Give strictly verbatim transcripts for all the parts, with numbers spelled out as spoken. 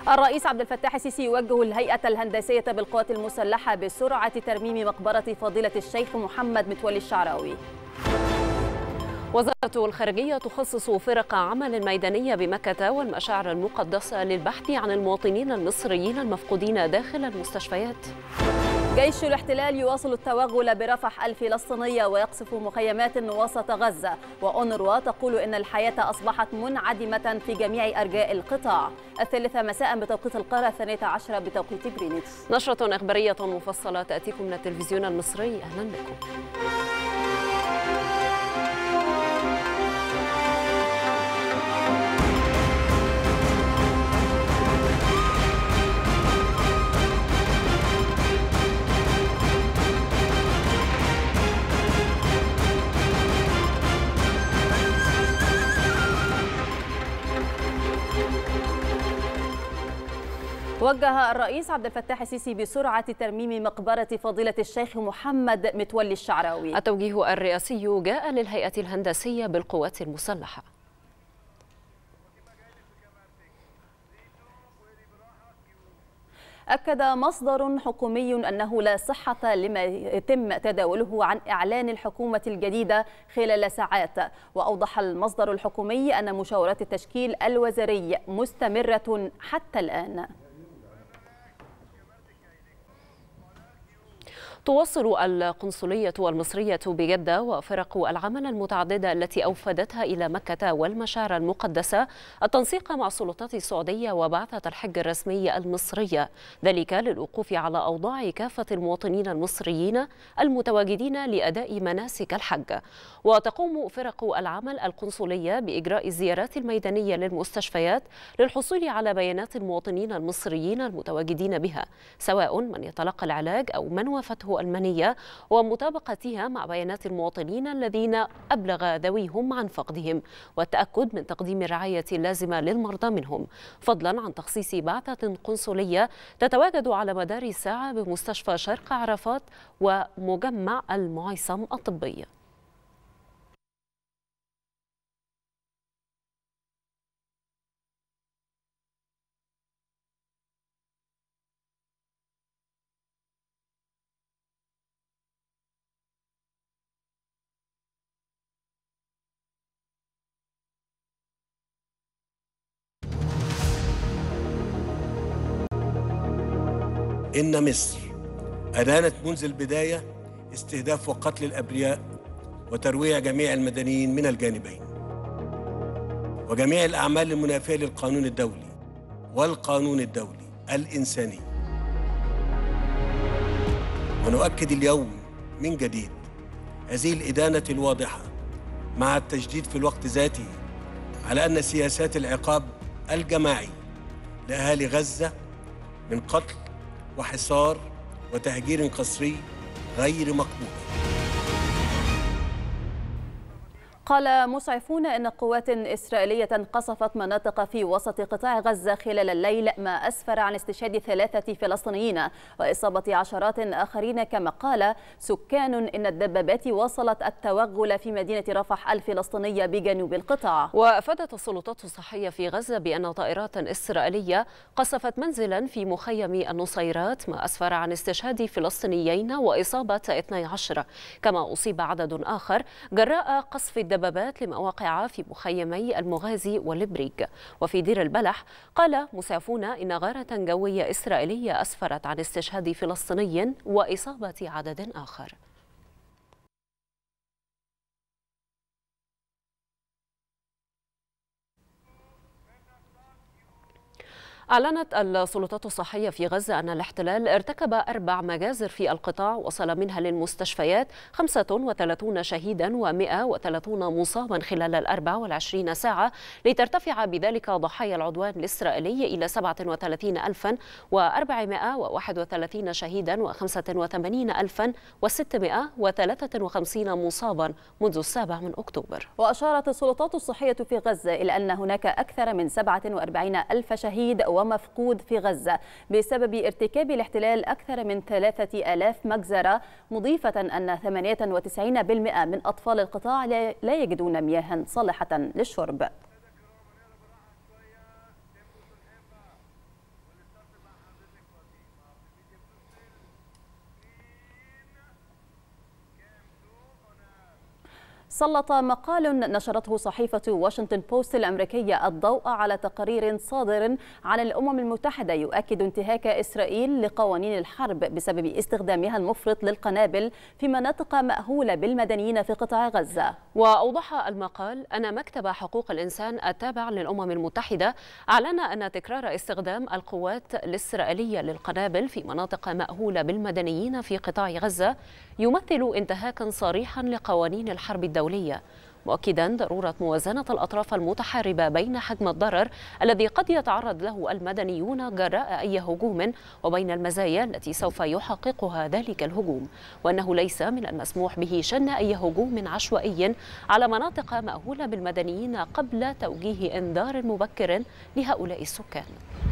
الرئيس عبد الفتاح السيسي يوجه الهيئة الهندسية بالقوات المسلحة بسرعة ترميم مقبرة فضيلة الشيخ محمد متولي الشعراوي. وزارة الخارجية تخصص فرق عمل ميدانية بمكة والمشاعر المقدسة للبحث عن المواطنين المصريين المفقودين داخل المستشفيات. جيش الاحتلال يواصل التوغل برفح الفلسطينية ويقصف مخيمات وسط غزة، وأونروا تقول إن الحياة أصبحت منعدمة في جميع أرجاء القطاع. الثالثة مساء بتوقيت القاهرة، الثانية عشرة بتوقيت جرينتش. نشرة إخبارية مفصلة تأتيكم من التلفزيون المصري، أهلا بكم. وجه الرئيس عبد الفتاح السيسي بسرعة ترميم مقبرة فضيلة الشيخ محمد متولي الشعراوي. التوجيه الرئاسي جاء للهيئة الهندسية بالقوات المسلحة. أكد مصدر حكومي أنه لا صحة لما يتم تداوله عن إعلان الحكومة الجديدة خلال ساعات. وأوضح المصدر الحكومي أن مشاورات التشكيل الوزاري مستمرة حتى الآن. تواصل القنصلية المصرية بجدة وفرق العمل المتعددة التي أوفدتها إلى مكة والمشاعر المقدسة التنسيق مع السلطات السعودية وبعثة الحج الرسمية المصرية، ذلك للوقوف على أوضاع كافة المواطنين المصريين المتواجدين لأداء مناسك الحج. وتقوم فرق العمل القنصلية بإجراء الزيارات الميدانية للمستشفيات للحصول على بيانات المواطنين المصريين المتواجدين بها، سواء من يتلقى العلاج أو من وافته المنية، ومطابقتها مع بيانات المواطنين الذين أبلغ ذويهم عن فقدهم، والتأكد من تقديم الرعاية اللازمة للمرضى منهم، فضلا عن تخصيص بعثة قنصلية تتواجد على مدار الساعة بمستشفى شرق عرفات ومجمع المعيصم الطبي. إن مصر أدانت منذ البداية استهداف وقتل الأبرياء وترويع جميع المدنيين من الجانبين، وجميع الأعمال المنافية للقانون الدولي والقانون الدولي الإنساني. ونؤكد اليوم من جديد هذه الإدانة الواضحة مع التشديد في الوقت ذاته على أن سياسات العقاب الجماعي لأهالي غزة من قتل وحصار وتهجير قسري غير مقبول. قال مسعفون إن قوات إسرائيلية قصفت مناطق في وسط قطاع غزة خلال الليل، ما أسفر عن استشهاد ثلاثة فلسطينيين وإصابة عشرات آخرين. كما قال سكان إن الدبابات واصلت التوغل في مدينة رفح الفلسطينية بجنوب القطاع. وأفادت السلطات الصحية في غزة بأن طائرات إسرائيلية قصفت منزلا في مخيم النصيرات، ما أسفر عن استشهاد فلسطينيين وإصابة اثني عشر، كما أصيب عدد آخر جراء قصف الدبابات لمواقع في مخيمي المغازي والبريج. وفي دير البلح قال مسعفون إن غارة جوية إسرائيلية أسفرت عن استشهاد فلسطيني وإصابة عدد آخر. أعلنت السلطات الصحية في غزة أن الاحتلال ارتكب أربع مجازر في القطاع وصل منها للمستشفيات خمسة وثلاثين شهيدا ومئة وثلاثين مصابا خلال الأربع والعشرين ساعة، لترتفع بذلك ضحايا العدوان الإسرائيلي إلى سبعة وثلاثين ألفا وأربعمئة وواحد وثلاثين شهيدا وخمسة وثمانين ألفا وستمئة وثلاثة وخمسين مصابا منذ السابع من أكتوبر. وأشارت السلطات الصحية في غزة إلى أن هناك أكثر من سبعة وأربعين ألف شهيد ومفقود في غزة بسبب ارتكاب الاحتلال أكثر من ثلاثة آلاف مجزرة، مضيفة أن ثمانية وتسعين بالمئة من أطفال القطاع لا يجدون مياه صالحة للشرب. سلط مقال نشرته صحيفة واشنطن بوست الأمريكية الضوء على تقرير صادر عن الأمم المتحدة يؤكد انتهاك إسرائيل لقوانين الحرب بسبب استخدامها المفرط للقنابل في مناطق مأهولة بالمدنيين في قطاع غزة. وأوضح المقال أن مكتب حقوق الإنسان التابع للأمم المتحدة أعلن أن تكرار استخدام القوات الإسرائيلية للقنابل في مناطق مأهولة بالمدنيين في قطاع غزة يمثل انتهاكا صريحا لقوانين الحرب الدولية، مؤكدا ضرورة موازنة الأطراف المتحاربة بين حجم الضرر الذي قد يتعرض له المدنيون جراء أي هجوم وبين المزايا التي سوف يحققها ذلك الهجوم، وأنه ليس من المسموح به شن أي هجوم عشوائي على مناطق مأهولة بالمدنيين قبل توجيه إنذار مبكر لهؤلاء السكان.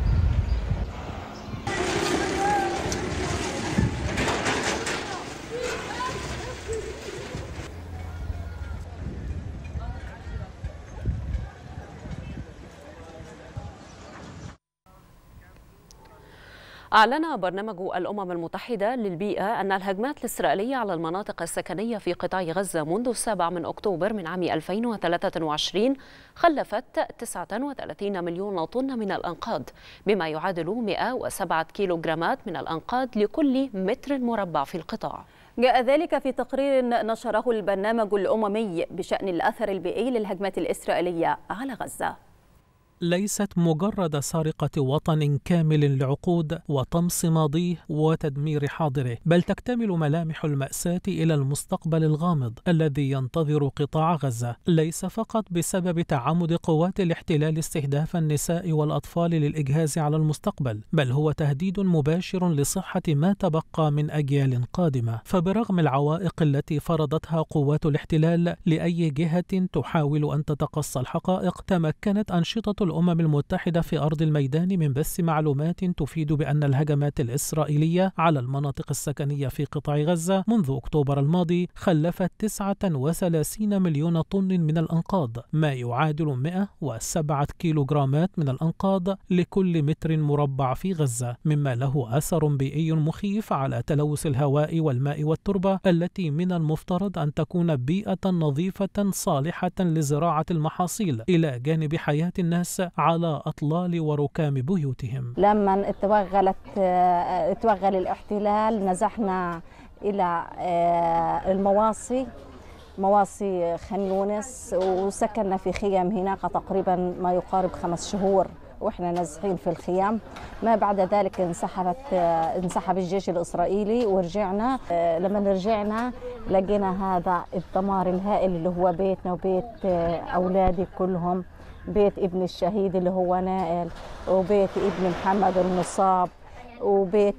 أعلن برنامج الأمم المتحدة للبيئة أن الهجمات الإسرائيلية على المناطق السكنية في قطاع غزة منذ السابع من أكتوبر من عام ألفين وثلاثة وعشرين خلفت تسعة وثلاثين مليون طن من الأنقاض، بما يعادل مئة وسبعة كيلوغرامات من الأنقاض لكل متر مربع في القطاع. جاء ذلك في تقرير نشره البرنامج الأممي بشأن الأثر البيئي للهجمات الإسرائيلية على غزة. ليست مجرد سرقة وطن كامل لعقود وطمس ماضيه وتدمير حاضره، بل تكتمل ملامح المأساة إلى المستقبل الغامض الذي ينتظر قطاع غزة، ليس فقط بسبب تعمد قوات الاحتلال استهداف النساء والأطفال للإجهاز على المستقبل، بل هو تهديد مباشر لصحة ما تبقى من أجيال قادمة. فبرغم العوائق التي فرضتها قوات الاحتلال لأي جهة تحاول أن تتقصى الحقائق، تمكنت أنشطة الأمم المتحدة في أرض الميدان من بث معلومات تفيد بأن الهجمات الإسرائيلية على المناطق السكنية في قطاع غزة منذ أكتوبر الماضي خلفت تسعة وثلاثين مليون طن من الأنقاض، ما يعادل مئة وسبعة كيلوغرامات من الأنقاض لكل متر مربع في غزة، مما له أثر بيئي مخيف على تلوث الهواء والماء والتربة التي من المفترض أن تكون بيئة نظيفة صالحة لزراعة المحاصيل إلى جانب حياة الناس على أطلال وركام بيوتهم. لما توغلت توغل الاحتلال نزحنا إلى المواصي مواصي خان يونس وسكننا في خيام هناك تقريبا ما يقارب خمس شهور واحنا نازحين في الخيام. ما بعد ذلك انسحبت انسحب الجيش الإسرائيلي ورجعنا. لما رجعنا لقينا هذا الدمار الهائل اللي هو بيتنا وبيت أولادي كلهم، بيت ابن الشهيد اللي هو نائل وبيت ابن محمد المصاب وبيت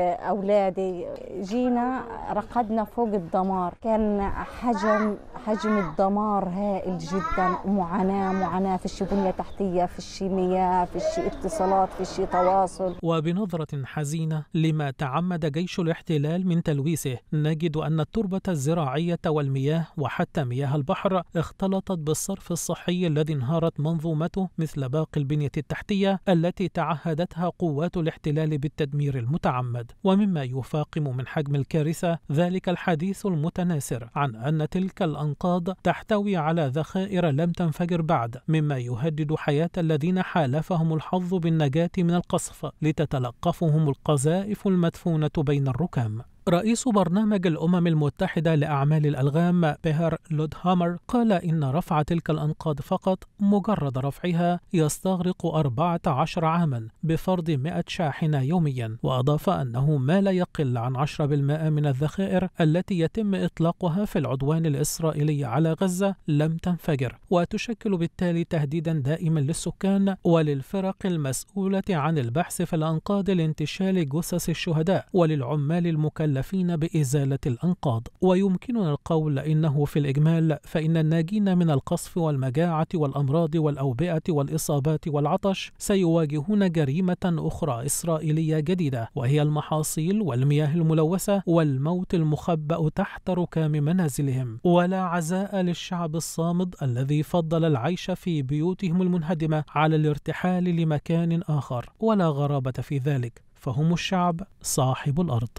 أولادي. جينا رقدنا فوق الدمار، كان حجم حجم الدمار هائل جدا، معاناة معاناة في الشي بنية تحتية، في الشي مياه، في الشي اتصالات، في الشي تواصل. وبنظرة حزينة لما تعمد جيش الاحتلال من تلويثه، نجد أن التربة الزراعية والمياه وحتى مياه البحر اختلطت بالصرف الصحي الذي انهارت منظومته مثل باقي البنية التحتية التي تعهدتها قوات الاحتلال بالتدمير المتعمد. ومما يفاقم من حجم الكارثة ذلك الحديث المتناثر عن أن تلك الأنقاض تحتوي على ذخائر لم تنفجر بعد، مما يهدد حياة الذين حالفهم الحظ بالنجاة من القصف لتتلقفهم القذائف المدفونة بين الركام. رئيس برنامج الأمم المتحدة لأعمال الألغام بيهر لودهامر قال إن رفع تلك الأنقاض فقط مجرد رفعها يستغرق أربعة عشر عاما بفرض مئة شاحنة يوميا، وأضاف أنه ما لا يقل عن عشرة بالمئة من الذخائر التي يتم إطلاقها في العدوان الإسرائيلي على غزة لم تنفجر، وتشكل بالتالي تهديدا دائما للسكان وللفرق المسؤولة عن البحث في الأنقاض لانتشال جثث الشهداء وللعمال المكلفين بإزالة الأنقاض. ويمكننا القول إنه في الإجمال فإن الناجين من القصف والمجاعة والأمراض والأوبئة والإصابات والعطش سيواجهون جريمة أخرى إسرائيلية جديدة، وهي المحاصيل والمياه الملوثة والموت المخبأ تحت ركام منازلهم. ولا عزاء للشعب الصامد الذي فضل العيش في بيوتهم المنهدمة على الارتحال لمكان آخر، ولا غرابة في ذلك، فهم الشعب صاحب الأرض.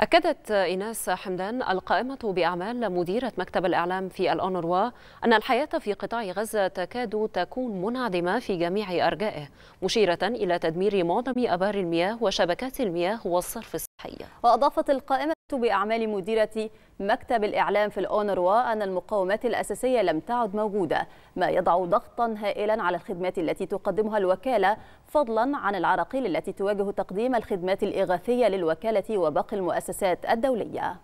أكدت إيناس حمدان القائمة بأعمال مديرة مكتب الإعلام في الأونروا أن الحياة في قطاع غزة تكاد تكون منعدمة في جميع أرجائه، مشيرة إلى تدمير معظم أبار المياه وشبكات المياه والصرف الصحي. وأضافت القائمة بأعمال مديرة مكتب الإعلام في الأونروا أن المقومات الأساسية لم تعد موجودة، ما يضع ضغطا هائلا على الخدمات التي تقدمها الوكالة، فضلا عن العراقيل التي تواجه تقديم الخدمات الإغاثية للوكالة وباقي المؤسسات الدولية.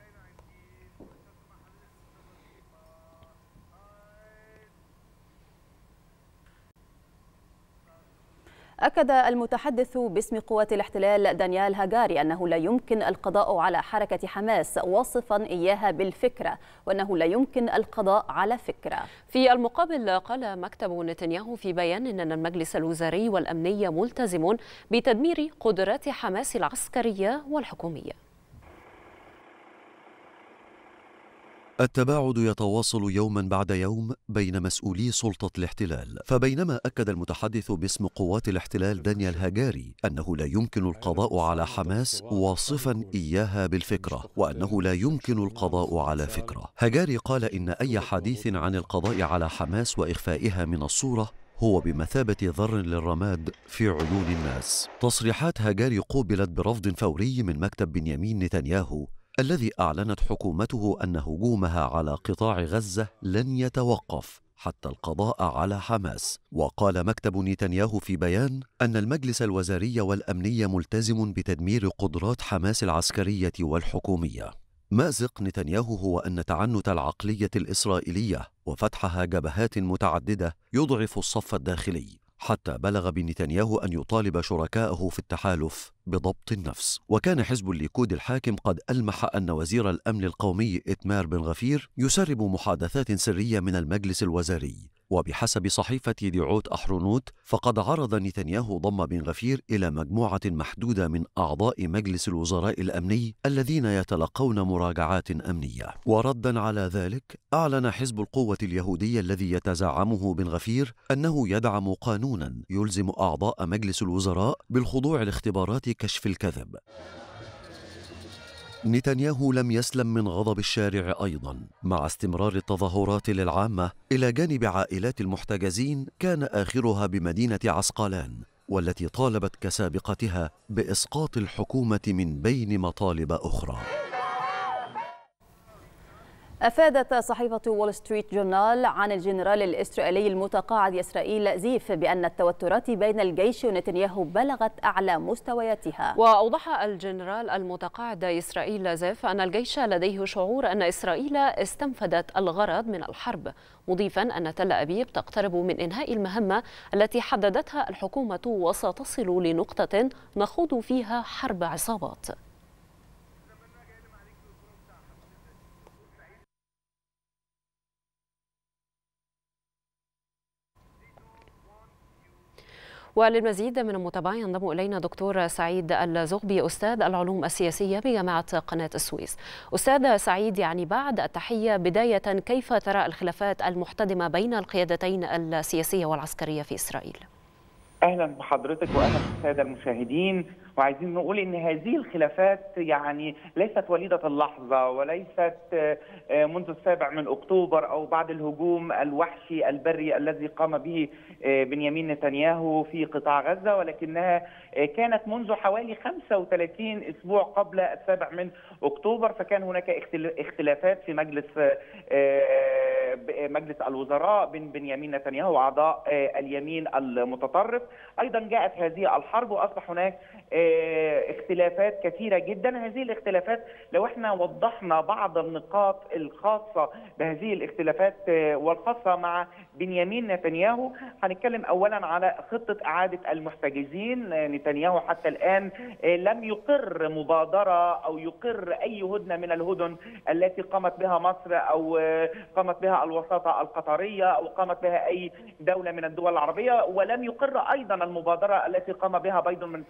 أكد المتحدث باسم قوات الاحتلال دانيال هاجاري أنه لا يمكن القضاء على حركة حماس، واصفا إياها بالفكرة، وأنه لا يمكن القضاء على فكرة. في المقابل قال مكتب نتنياهو في بيان أن المجلس الوزاري والأمني ملتزم بتدمير قدرات حماس العسكرية والحكومية. التباعد يتواصل يوما بعد يوم بين مسؤولي سلطة الاحتلال، فبينما أكد المتحدث باسم قوات الاحتلال دانيال هاجاري أنه لا يمكن القضاء على حماس واصفا إياها بالفكرة، وأنه لا يمكن القضاء على فكرة. هاجاري قال إن أي حديث عن القضاء على حماس وإخفائها من الصورة هو بمثابة ذر للرماد في عيون الناس. تصريحات هاجاري قوبلت برفض فوري من مكتب بنيامين نتنياهو، الذي أعلنت حكومته أن هجومها على قطاع غزة لن يتوقف حتى القضاء على حماس. وقال مكتب نتنياهو في بيان أن المجلس الوزاري والأمني ملتزم بتدمير قدرات حماس العسكرية والحكومية. مأزق نتنياهو هو أن تعنت العقلية الإسرائيلية وفتحها جبهات متعددة يضعف الصف الداخلي، حتى بلغ بنتنياهو أن يطالب شركائه في التحالف بضبط النفس. وكان حزب الليكود الحاكم قد ألمح أن وزير الأمن القومي إتمار بن غفير يسرب محادثات سرية من المجلس الوزاري. وبحسب صحيفة ديعوت أحرونوت فقد عرض نتنياهو ضم بن غفير إلى مجموعة محدودة من أعضاء مجلس الوزراء الأمني الذين يتلقون مراجعات أمنية. وردا على ذلك أعلن حزب القوة اليهودية الذي يتزعمه بن غفير أنه يدعم قانونا يلزم أعضاء مجلس الوزراء بالخضوع لاختبارات كشف الكذب. نتنياهو لم يسلم من غضب الشارع أيضا مع استمرار التظاهرات للعامة إلى جانب عائلات المحتجزين، كان آخرها بمدينة عسقلان، والتي طالبت كسابقتها بإسقاط الحكومة من بين مطالب أخرى. أفادت صحيفة وول ستريت جورنال عن الجنرال الإسرائيلي المتقاعد إسرائيل زيف بأن التوترات بين الجيش ونتنياهو بلغت أعلى مستوياتها. وأوضح الجنرال المتقاعد إسرائيل زيف أن الجيش لديه شعور أن إسرائيل استنفذت الغرض من الحرب، مضيفا أن تل أبيب تقترب من إنهاء المهمة التي حددتها الحكومة وستصل لنقطة نخوض فيها حرب عصابات. وللمزيد من المتابعة ينضم إلينا دكتور سعيد الزغبي أستاذ العلوم السياسية بجامعة قناة السويس. أستاذ سعيد، يعني بعد التحية، بداية كيف ترى الخلافات المحتدمة بين القيادتين السياسية والعسكرية في إسرائيل؟ أهلا بحضرتك وأهلا بالسادة المشاهدين. وعايزين نقول إن هذه الخلافات يعني ليست وليدة اللحظة وليست منذ السابع من أكتوبر أو بعد الهجوم الوحشي البري الذي قام به بنيامين نتنياهو في قطاع غزة، ولكنها كانت منذ حوالي خمسة وثلاثين أسبوع قبل السابع من أكتوبر. فكان هناك اختلافات في مجلس مجلس الوزراء بين بنيامين نتنياهو وأعضاء اليمين المتطرف. أيضا جاءت هذه الحرب وأصبح هناك اختلافات كثيرة جدا. هذه الاختلافات لو احنا وضحنا بعض النقاط الخاصة بهذه الاختلافات والخاصة مع بنيامين نتنياهو، هنتكلم أولا على خطة إعادة المحتجزين. نتنياهو حتى الآن لم يقر مبادرة أو يقر أي هدنة من الهدن التي قامت بها مصر أو قامت بها الوساطة القطرية أو قامت بها أي دولة من الدول العربية، ولم يقر أيضا المبادرة التي قام بها بايدن منذ حوالي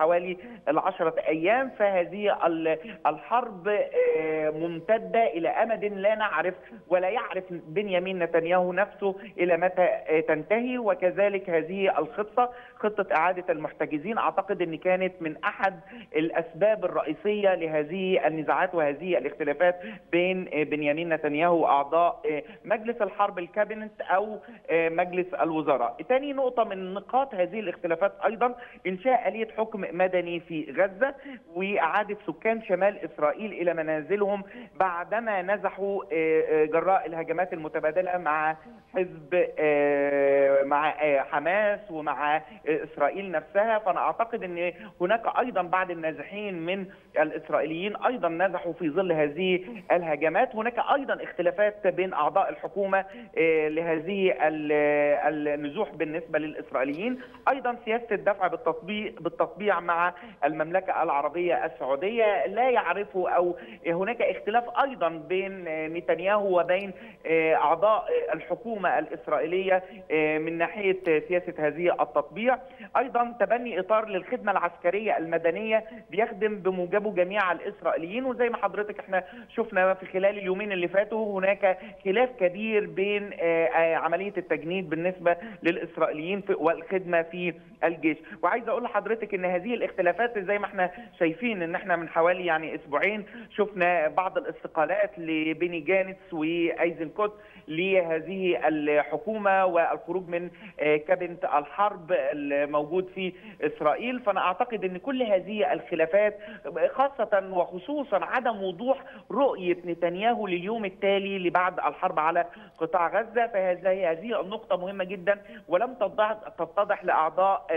حوالي العشرة أيام، فهذه الحرب ممتدة إلى أمد لا نعرف ولا يعرف بنيامين نتنياهو نفسه إلى متى تنتهي. وكذلك هذه الخطة، خطة إعادة المحتجزين، أعتقد أن كانت من أحد الأسباب الرئيسية لهذه النزاعات وهذه الاختلافات بين بنيامين نتنياهو وأعضاء مجلس الحرب الكابينت أو مجلس الوزراء. ثاني نقطة من نقاط هذه الاختلافات أيضا إنشاء آلية حكم مدني في غزة وإعادة سكان شمال إسرائيل إلى منازلهم بعدما نزحوا جراء الهجمات المتبادلة مع حزب مع حماس ومع إسرائيل نفسها. فأنا أعتقد أن هناك أيضا بعض النازحين من الإسرائيليين أيضا نزحوا في ظل هذه الهجمات. هناك أيضا اختلافات بين أعضاء الحكومة لهذه النزوح بالنسبة للإسرائيليين. أيضا سياسة الدفع بالتطبيع بالتطبيع مع المملكة العربية السعودية لا يعرفوا، أو هناك اختلاف أيضا بين نتنياهو وبين أعضاء الحكومة الإسرائيلية من ناحية سياسة هذه التطبيع. أيضا تبني إطار للخدمة العسكرية المدنية بيخدم بموجبه جميع الإسرائيليين. وزي ما حضرتك احنا شفنا في خلال اليومين اللي فاتوا هناك خلاف كبير بين عملية التجنيد بالنسبة للإسرائيليين والخدمة في الجيش. وعايز أقول لحضرتك إن هذه الاختلافات زي ما احنا شايفين إن احنا من حوالي يعني أسبوعين شفنا بعض الاستقالات لبيني جانتس وأيزنكوت لهذه الحكومة والخروج من كابينة الحرب الموجود في إسرائيل. فأنا أعتقد أن كل هذه الخلافات خاصة وخصوصا عدم وضوح رؤية نتنياهو لليوم التالي لبعد الحرب على قطاع غزة، فهذه هذه النقطة مهمة جدا ولم تتضح لأعضاء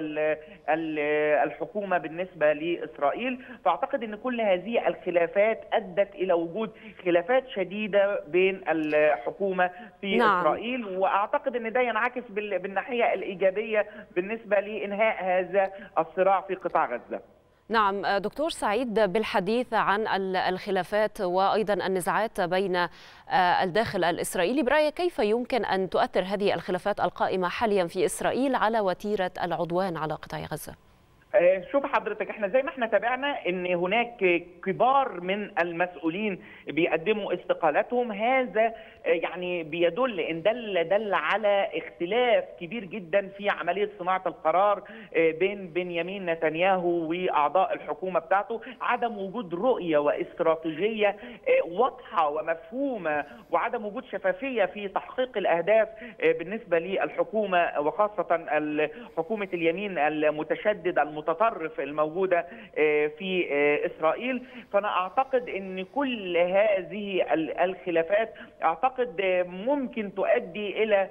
الحكومة بالنسبة لإسرائيل. فأعتقد أن كل هذه الخلافات أدت إلى وجود خلافات شديدة بين الحكومة في نعم. إسرائيل، وأعتقد أن ده ينعكس بالناحية الإيجابية بالنسبة لإنهاء هذا الصراع في قطاع غزة. نعم دكتور سعيد، بالحديث عن الخلافات وأيضا النزاعات بين الداخل الإسرائيلي، برأيك كيف يمكن أن تؤثر هذه الخلافات القائمة حاليا في إسرائيل على وتيرة العدوان على قطاع غزة؟ شوف حضرتك، احنا زي ما احنا تابعنا ان هناك كبار من المسؤولين بيقدموا استقالاتهم. هذا يعني بيدل ان دل دل على اختلاف كبير جدا في عمليه صناعه القرار بين بنيامين نتنياهو واعضاء الحكومه بتاعته. عدم وجود رؤيه واستراتيجيه واضحه ومفهومه، وعدم وجود شفافيه في تحقيق الاهداف بالنسبه للحكومه، وخاصه حكومه اليمين المتشدد المتطرف الموجودة في إسرائيل. فأنا أعتقد أن كل هذه الخلافات أعتقد ممكن تؤدي إلى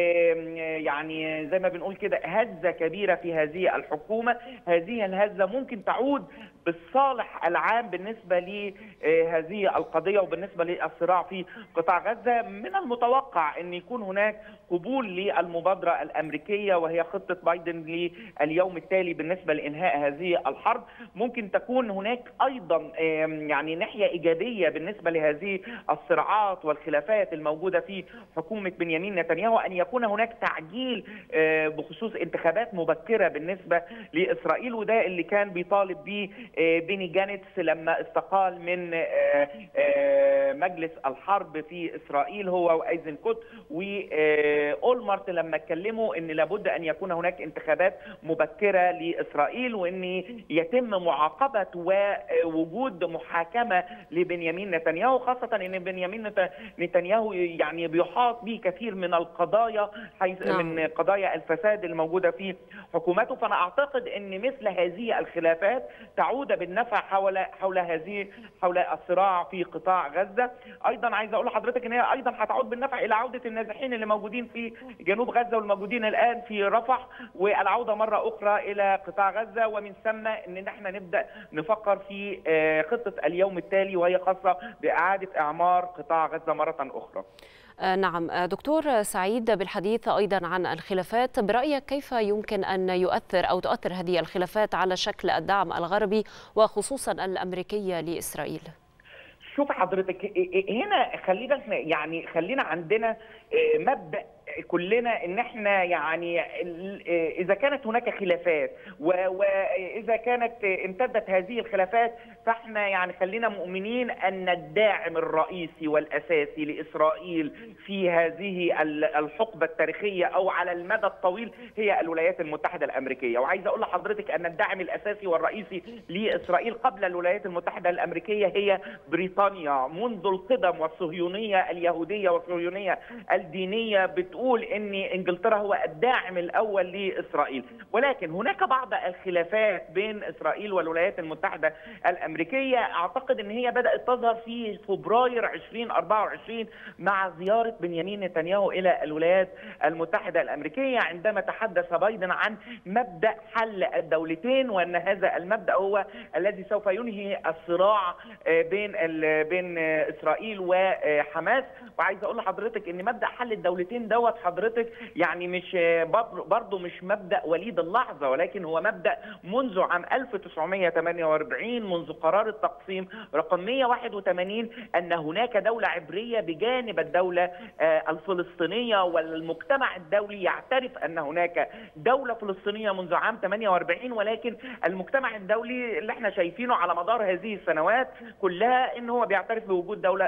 يعني زي ما بنقول كده هزة كبيرة في هذه الحكومة. هذه الهزة ممكن تعود بالصالح العام بالنسبة لهذه القضية وبالنسبة للصراع في قطاع غزة. من المتوقع أن يكون هناك قبول للمبادرة الأمريكية وهي خطة بايدن لليوم التالي بالنسبة لإنهاء هذه الحرب. ممكن تكون هناك أيضا يعني ناحية إيجابية بالنسبة لهذه الصراعات والخلافات الموجودة في حكومة بنيامين نتنياهو، أن يكون هناك تعجيل بخصوص انتخابات مبكرة بالنسبة لإسرائيل. وده اللي كان بيطالب به بيني جانتس لما استقال من مجلس الحرب في إسرائيل هو وأيزنكوت وأولمرت لما اتكلموا أن لابد أن يكون هناك انتخابات مبكرة لإسرائيل، وأن يتم معاقبة ووجود محاكمة لبنيامين نتنياهو، خاصة أن بنيامين نتنياهو يعني بيحاط به كثير من القضايا حيث نعم. من قضايا الفساد الموجودة في حكومته. فأنا أعتقد أن مثل هذه الخلافات تعود بالنفع حول حول هذه حول الصراع في قطاع غزة. أيضا عايز أقول لحضرتك أن هي أيضا هتعود بالنفع إلى عودة النازحين اللي موجودين في جنوب غزة والموجودين الآن في رفح، والعودة مرة أخرى إلى قطاع غزة، ومن ثم أن احنا نبدأ نفكر في خطة اليوم التالي وهي خاصة بإعادة إعمار قطاع غزة مرة أخرى. نعم دكتور سعيد، بالحديث أيضا عن الخلافات، برأيك كيف يمكن أن يؤثر أو تؤثر هذه الخلافات على شكل الدعم الغربي وخصوصا الأمريكي لإسرائيل؟ شوف حضرتك، هنا خلينا يعني خلينا عندنا مبدأ كلنا ان احنا يعني اذا كانت هناك خلافات واذا كانت امتدت هذه الخلافات فاحنا يعني خلينا مؤمنين ان الداعم الرئيسي والاساسي لاسرائيل في هذه الحقبه التاريخيه او على المدى الطويل هي الولايات المتحده الامريكيه. وعايز اقول لحضرتك ان الداعم الاساسي والرئيسي لاسرائيل قبل الولايات المتحده الامريكيه هي بريطانيا منذ القدم، والصهيونيه اليهوديه والصهيونيه الدينيه بتقول ان انجلترا هو الداعم الاول لاسرائيل. ولكن هناك بعض الخلافات بين اسرائيل والولايات المتحده الامريكيه اعتقد ان هي بدات تظهر في فبراير ألفين وأربعة وعشرين مع زياره بنيامين نتنياهو الى الولايات المتحده الامريكيه، عندما تحدث بايدن عن مبدا حل الدولتين، وان هذا المبدا هو الذي سوف ينهي الصراع بين بين اسرائيل وحماس. وعايز اقول لحضرتك ان مبدا حل الدولتين دوت حضرتك يعني مش برضه مش مبدا وليد اللحظه، ولكن هو مبدا منذ عام ألف وتسعمائة وثمانية وأربعين منذ قرار التقسيم رقم مائة وواحد وثمانين ان هناك دوله عبريه بجانب الدوله الفلسطينيه، والمجتمع الدولي يعترف ان هناك دوله فلسطينيه منذ عام ثمانية وأربعين. ولكن المجتمع الدولي اللي احنا شايفينه على مدار هذه السنوات كلها ان هو بيعترف بوجود دوله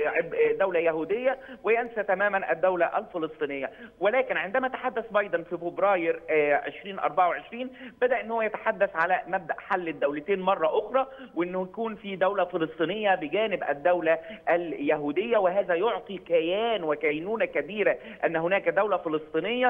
دوله يهوديه وينسى تماما الدوله الفلسطينيه. ولكن عندما تحدث بايدن في فبراير ألفين وأربعة وعشرين بدا ان هو يتحدث على مبدا حل الدولتين مره اخرى، وانه يكون في دوله فلسطينيه بجانب الدوله اليهوديه، وهذا يعطي كيان وكينونه كبيره ان هناك دوله فلسطينيه،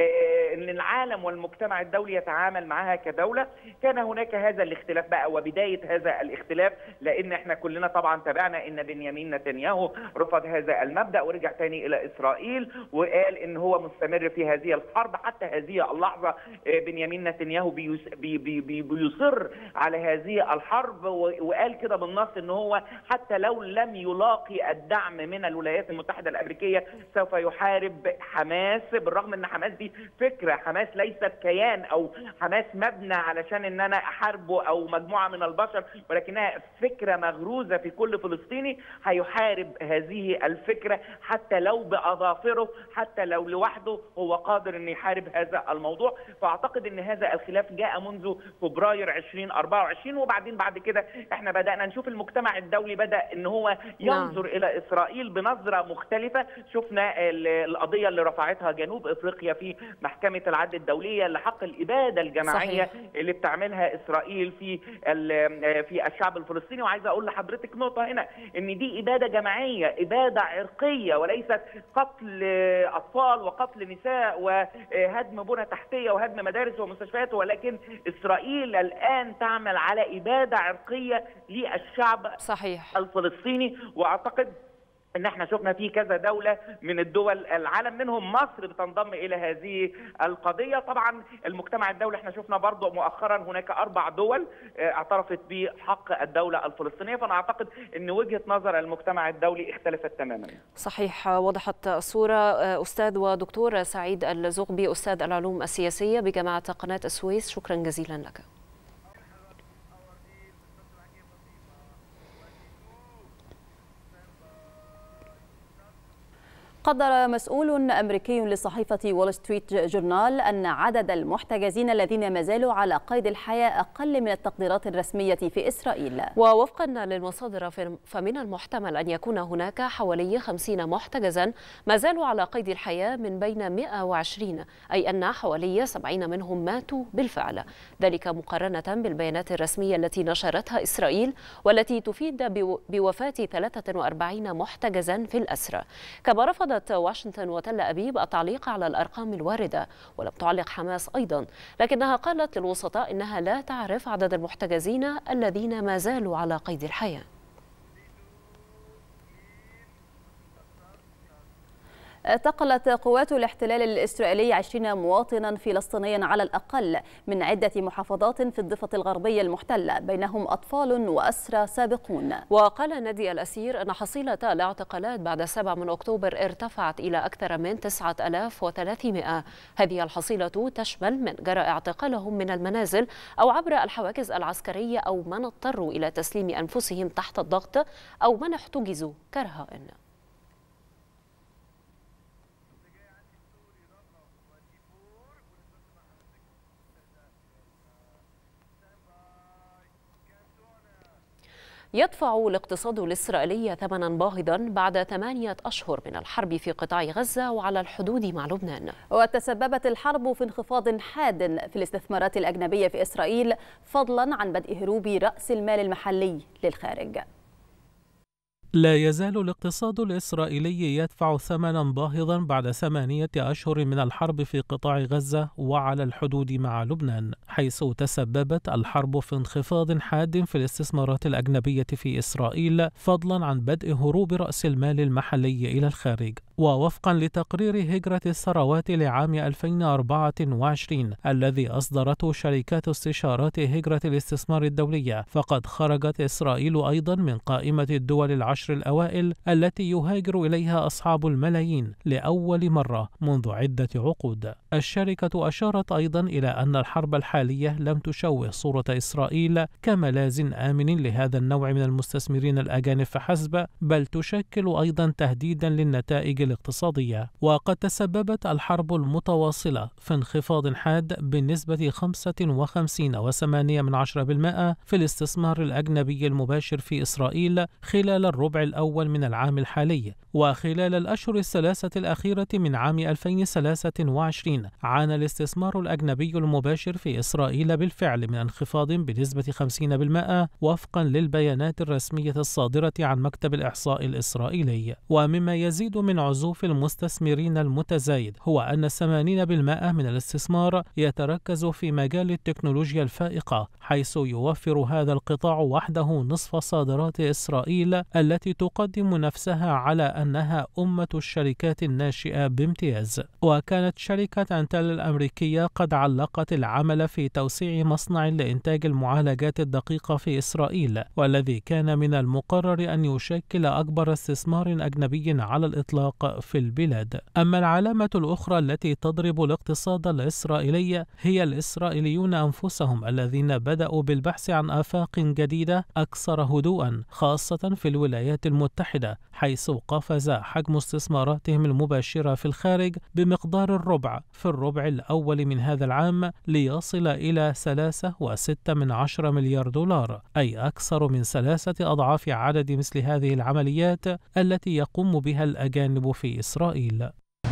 ان العالم والمجتمع الدولي يتعامل معها كدوله. كان هناك هذا الاختلاف بقى، وبدايه هذا الاختلاف لان احنا كلنا طبعا تابعنا ان بنيامين نتنياهو رفض هذا المبدا ورجع تاني الى اسرائيل وقال ان هو مستمر في هذه الحرب. حتى هذه اللحظه بنيامين نتنياهو بي بي بي بيصر على هذه الحرب، وقال كده بالنص ان هو حتى لو لم يلاقي الدعم من الولايات المتحده الامريكيه سوف يحارب حماس، بالرغم ان حماس دي فكره، حماس ليست كيان او حماس مبنى علشان ان انا احاربه او مجموعه من البشر، ولكنها فكره مغروزه في كل فلسطيني هيحارب هذه الفكره حتى لو باظافره، حتى لو لوحده هو قادر ان يحارب هذا الموضوع. فاعتقد ان هذا الخلاف جاء منذ فبراير ألفين وأربعة وعشرين، وبعدين بعد كده احنا بدانا نشوف المجتمع الدولي بدا ان هو ينظر نعم. الى اسرائيل بنظره مختلفه. شفنا القضيه اللي رفعتها جنوب افريقيا في محكمه العدل الدوليه لحق الاباده الجماعيه صحيح. اللي بتعملها اسرائيل في في الشعب الفلسطيني. وعايز اقول لحضرتك نقطه هنا، ان دي اباده جماعيه، اباده عرقيه، وليست قتل اطفال وقتل نساء وهدم بنى تحتيه وهدم مدارس ومستشفيات، ولكن اسرائيل الان تعمل على اباده عرقيه للشعب صحيح. الفلسطيني. واعتقد ان احنا شفنا في كذا دوله من الدول العالم منهم مصر بتنضم الى هذه القضيه. طبعا المجتمع الدولي احنا شفنا برضه مؤخرا هناك اربع دول اعترفت بحق الدوله الفلسطينيه، فانا اعتقد ان وجهه نظر المجتمع الدولي اختلفت تماما. صحيح، وضحت الصوره. استاذ ودكتور سعيد الزغبي، استاذ العلوم السياسيه بجامعه قناه السويس، شكرا جزيلا لك. قدر مسؤول أمريكي لصحيفة وول ستريت جورنال أن عدد المحتجزين الذين ما زالوا على قيد الحياة أقل من التقديرات الرسمية في إسرائيل. ووفقا للمصادر فمن المحتمل أن يكون هناك حوالي خمسين محتجزا ما زالوا على قيد الحياة من بين مئة وعشرين، أي أن حوالي سبعين منهم ماتوا بالفعل، ذلك مقارنة بالبيانات الرسمية التي نشرتها إسرائيل والتي تفيد بوفاة ثلاثة وأربعين محتجزا في الأسر. كما رفض واشنطن وتل أبيب التعليق على الأرقام الواردة، ولم تعلق حماس أيضا، لكنها قالت للوسطاء إنها لا تعرف عدد المحتجزين الذين ما زالوا على قيد الحياة. اعتقلت قوات الاحتلال الإسرائيلي عشرين مواطنا فلسطينيا على الأقل من عدة محافظات في الضفة الغربية المحتلة، بينهم أطفال وأسرى سابقون. وقال نادي الأسير أن حصيلة الاعتقالات بعد السابع من أكتوبر ارتفعت إلى أكثر من تسعة آلاف وثلاثمائة. هذه الحصيلة تشمل من جرى اعتقالهم من المنازل أو عبر الحواجز العسكرية، أو من اضطروا إلى تسليم أنفسهم تحت الضغط، أو من احتجزوا كرهائن. يدفع الاقتصاد الإسرائيلي ثمنا باهظا بعد ثمانية أشهر من الحرب في قطاع غزة وعلى الحدود مع لبنان. وتسببت الحرب في انخفاض حاد في الاستثمارات الأجنبية في إسرائيل فضلا عن بدء هروب رأس المال المحلي للخارج. لا يزال الاقتصاد الإسرائيلي يدفع ثمنا باهظا بعد ثمانية أشهر من الحرب في قطاع غزة وعلى الحدود مع لبنان، حيث تسببت الحرب في انخفاض حاد في الاستثمارات الأجنبية في إسرائيل فضلا عن بدء هروب رأس المال المحلي إلى الخارج. ووفقا لتقرير هجرة الثروات لعام ألفين وأربعة وعشرين الذي أصدرته شركات استشارات هجرة الاستثمار الدولية، فقد خرجت إسرائيل أيضا من قائمة الدول العشر الأوائل التي يهاجر إليها أصحاب الملايين لأول مرة منذ عدة عقود. الشركة أشارت أيضا إلى أن الحرب الحالية لم تشوه صورة إسرائيل كملاذ آمن لهذا النوع من المستثمرين الأجانب فحسب، بل تشكل أيضا تهديدا للنتائج الاقتصادية. وقد تسببت الحرب المتواصلة في انخفاض حاد بنسبة خمسة وخمسين فاصلة ثمانية بالمئة في الاستثمار الأجنبي المباشر في إسرائيل خلال الربع الأول من العام الحالي. وخلال الأشهر الثلاثة الأخيرة من عام ألفين وثلاثة وعشرين عانى الاستثمار الأجنبي المباشر في إسرائيل بالفعل من انخفاض بنسبة خمسين بالمئة وفقا للبيانات الرسمية الصادرة عن مكتب الإحصاء الإسرائيلي. ومما يزيد من عزوف المستثمرين المتزايد هو أن ثمانين بالمئة من الاستثمار يتركز في مجال التكنولوجيا الفائقة، حيث يوفر هذا القطاع وحده نصف صادرات إسرائيل التي تقدم نفسها على أنها أمة الشركات الناشئة بامتياز. وكانت شركة انتل الأمريكية قد علقت العمل في توسيع مصنع لإنتاج المعالجات الدقيقة في إسرائيل، والذي كان من المقرر أن يشكل أكبر استثمار أجنبي على الإطلاق في البلاد. أما العلامة الأخرى التي تضرب الاقتصاد الإسرائيلي هي الإسرائيليون أنفسهم الذين بدأوا بالبحث عن آفاق جديدة أكثر هدوءا، خاصة في الولايات المتحدة، حيث قفز حجم استثماراتهم المباشرة في الخارج بمقدار الربع في الربع الأول من هذا العام ليصل إلى ثلاثة وستة من عشرة مليار دولار، أي أكثر من ثلاثة أضعاف عدد مثل هذه العمليات التي يقوم بها الأجانب في إسرائيل.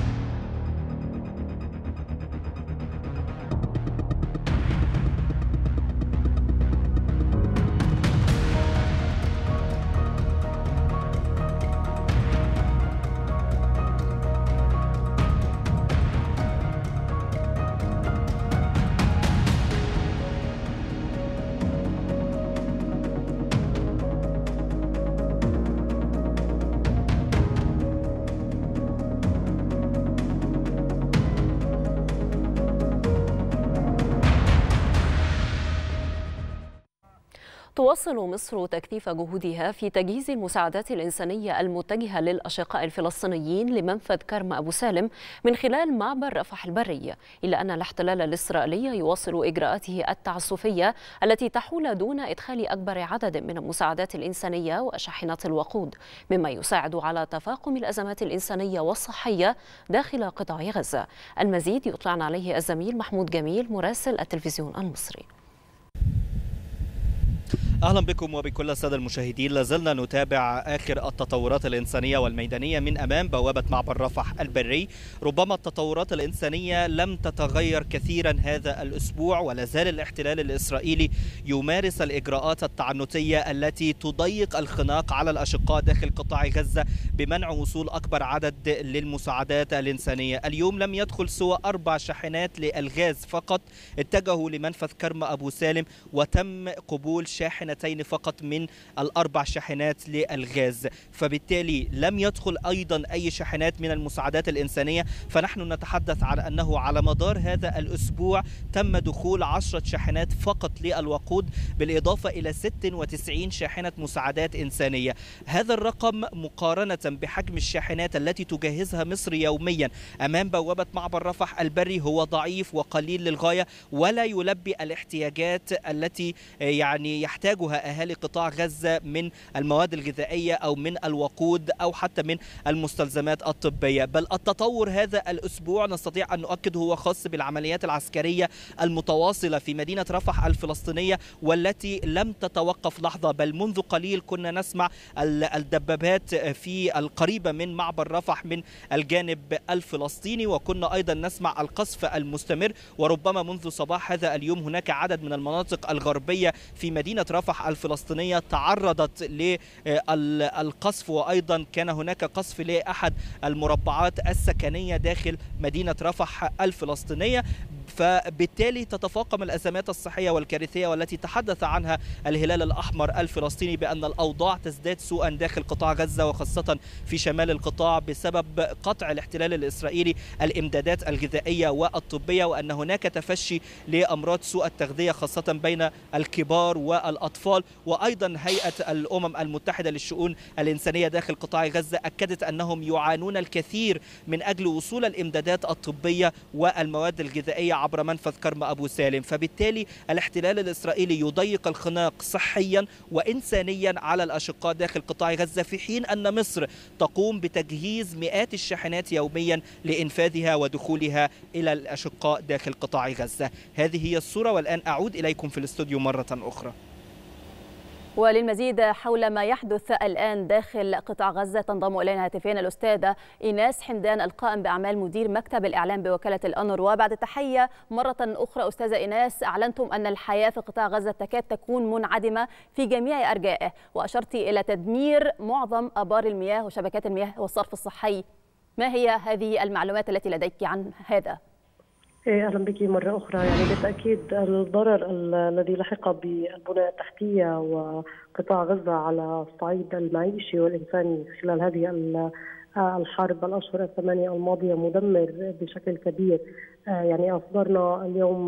تواصل مصر تكثيف جهودها في تجهيز المساعدات الإنسانية المتجهة للأشقاء الفلسطينيين لمنفذ كرم أبو سالم من خلال معبر رفح البري، إلا أن الاحتلال الإسرائيلي يواصل إجراءاته التعسفية التي تحول دون إدخال أكبر عدد من المساعدات الإنسانية وشاحنات الوقود، مما يساعد على تفاقم الأزمات الإنسانية والصحية داخل قطاع غزة. المزيد يطلعنا عليه الزميل محمود جميل مراسل التلفزيون المصري. أهلا بكم وبكل السادة المشاهدين. لازلنا نتابع آخر التطورات الإنسانية والميدانية من أمام بوابة معبر رفح البري. ربما التطورات الإنسانية لم تتغير كثيرا هذا الأسبوع، ولا زال الاحتلال الإسرائيلي يمارس الإجراءات التعنتية التي تضيق الخناق على الأشقاء داخل قطاع غزة بمنع وصول أكبر عدد للمساعدات الإنسانية. اليوم لم يدخل سوى أربع شاحنات للغاز فقط اتجهوا لمنفذ كرم أبو سالم، وتم قبول شاحنة فقط من الأربع شاحنات للغاز، فبالتالي لم يدخل أيضا أي شاحنات من المساعدات الإنسانية. فنحن نتحدث على أنه على مدار هذا الأسبوع تم دخول عشرة شاحنات فقط للوقود، بالإضافة إلى ستة وتسعين شاحنة مساعدات إنسانية. هذا الرقم مقارنة بحجم الشاحنات التي تجهزها مصر يوميا أمام بوابة معبر رفح البري هو ضعيف وقليل للغاية، ولا يلبي الاحتياجات التي يعني يحتاج يحتاجها أهالي قطاع غزة من المواد الغذائية أو من الوقود أو حتى من المستلزمات الطبية. بل التطور هذا الأسبوع نستطيع أن نؤكد هو خاص بالعمليات العسكرية المتواصلة في مدينة رفح الفلسطينية والتي لم تتوقف لحظة، بل منذ قليل كنا نسمع الدبابات في القريبة من معبر رفح من الجانب الفلسطيني، وكنا أيضا نسمع القصف المستمر. وربما منذ صباح هذا اليوم هناك عدد من المناطق الغربية في مدينة رفح الفلسطينية تعرضت للقصف، وأيضا كان هناك قصف لأحد المربعات السكنية داخل مدينة رفح الفلسطينية. فبالتالي تتفاقم الأزمات الصحية والكارثية والتي تحدث عنها الهلال الأحمر الفلسطيني بأن الأوضاع تزداد سوءا داخل قطاع غزة وخاصة في شمال القطاع بسبب قطع الاحتلال الإسرائيلي الإمدادات الغذائية والطبية، وأن هناك تفشي لأمراض سوء التغذية خاصة بين الكبار والأطفال. وأيضا هيئة الأمم المتحدة للشؤون الإنسانية داخل قطاع غزة أكدت أنهم يعانون الكثير من أجل وصول الإمدادات الطبية والمواد الغذائية عبر منفذ كرم أبو سالم. فبالتالي الاحتلال الإسرائيلي يضيق الخناق صحيا وإنسانيا على الأشقاء داخل قطاع غزة، في حين أن مصر تقوم بتجهيز مئات الشاحنات يوميا لإنفاذها ودخولها إلى الأشقاء داخل قطاع غزة. هذه هي الصورة، والآن أعود إليكم في الاستوديو مرة أخرى. وللمزيد حول ما يحدث الآن داخل قطاع غزة تنضم إلينا هاتفيا الأستاذة إيناس حمدان القائم بأعمال مدير مكتب الإعلام بوكالة الأونروا. وبعد التحية مرة أخرى أستاذة إيناس، أعلنتم أن الحياة في قطاع غزة تكاد تكون منعدمة في جميع أرجائه، وأشرت إلى تدمير معظم آبار المياه وشبكات المياه والصرف الصحي. ما هي هذه المعلومات التي لديك عن هذا؟ اهلا بك مره اخرى. يعني بالتاكيد الضرر الذي لحق بالبنى التحتيه وقطاع غزه على الصعيد المعيشي والانساني خلال هذه الحرب الاشهر الثمانيه الماضيه مدمر بشكل كبير. يعني اصدرنا اليوم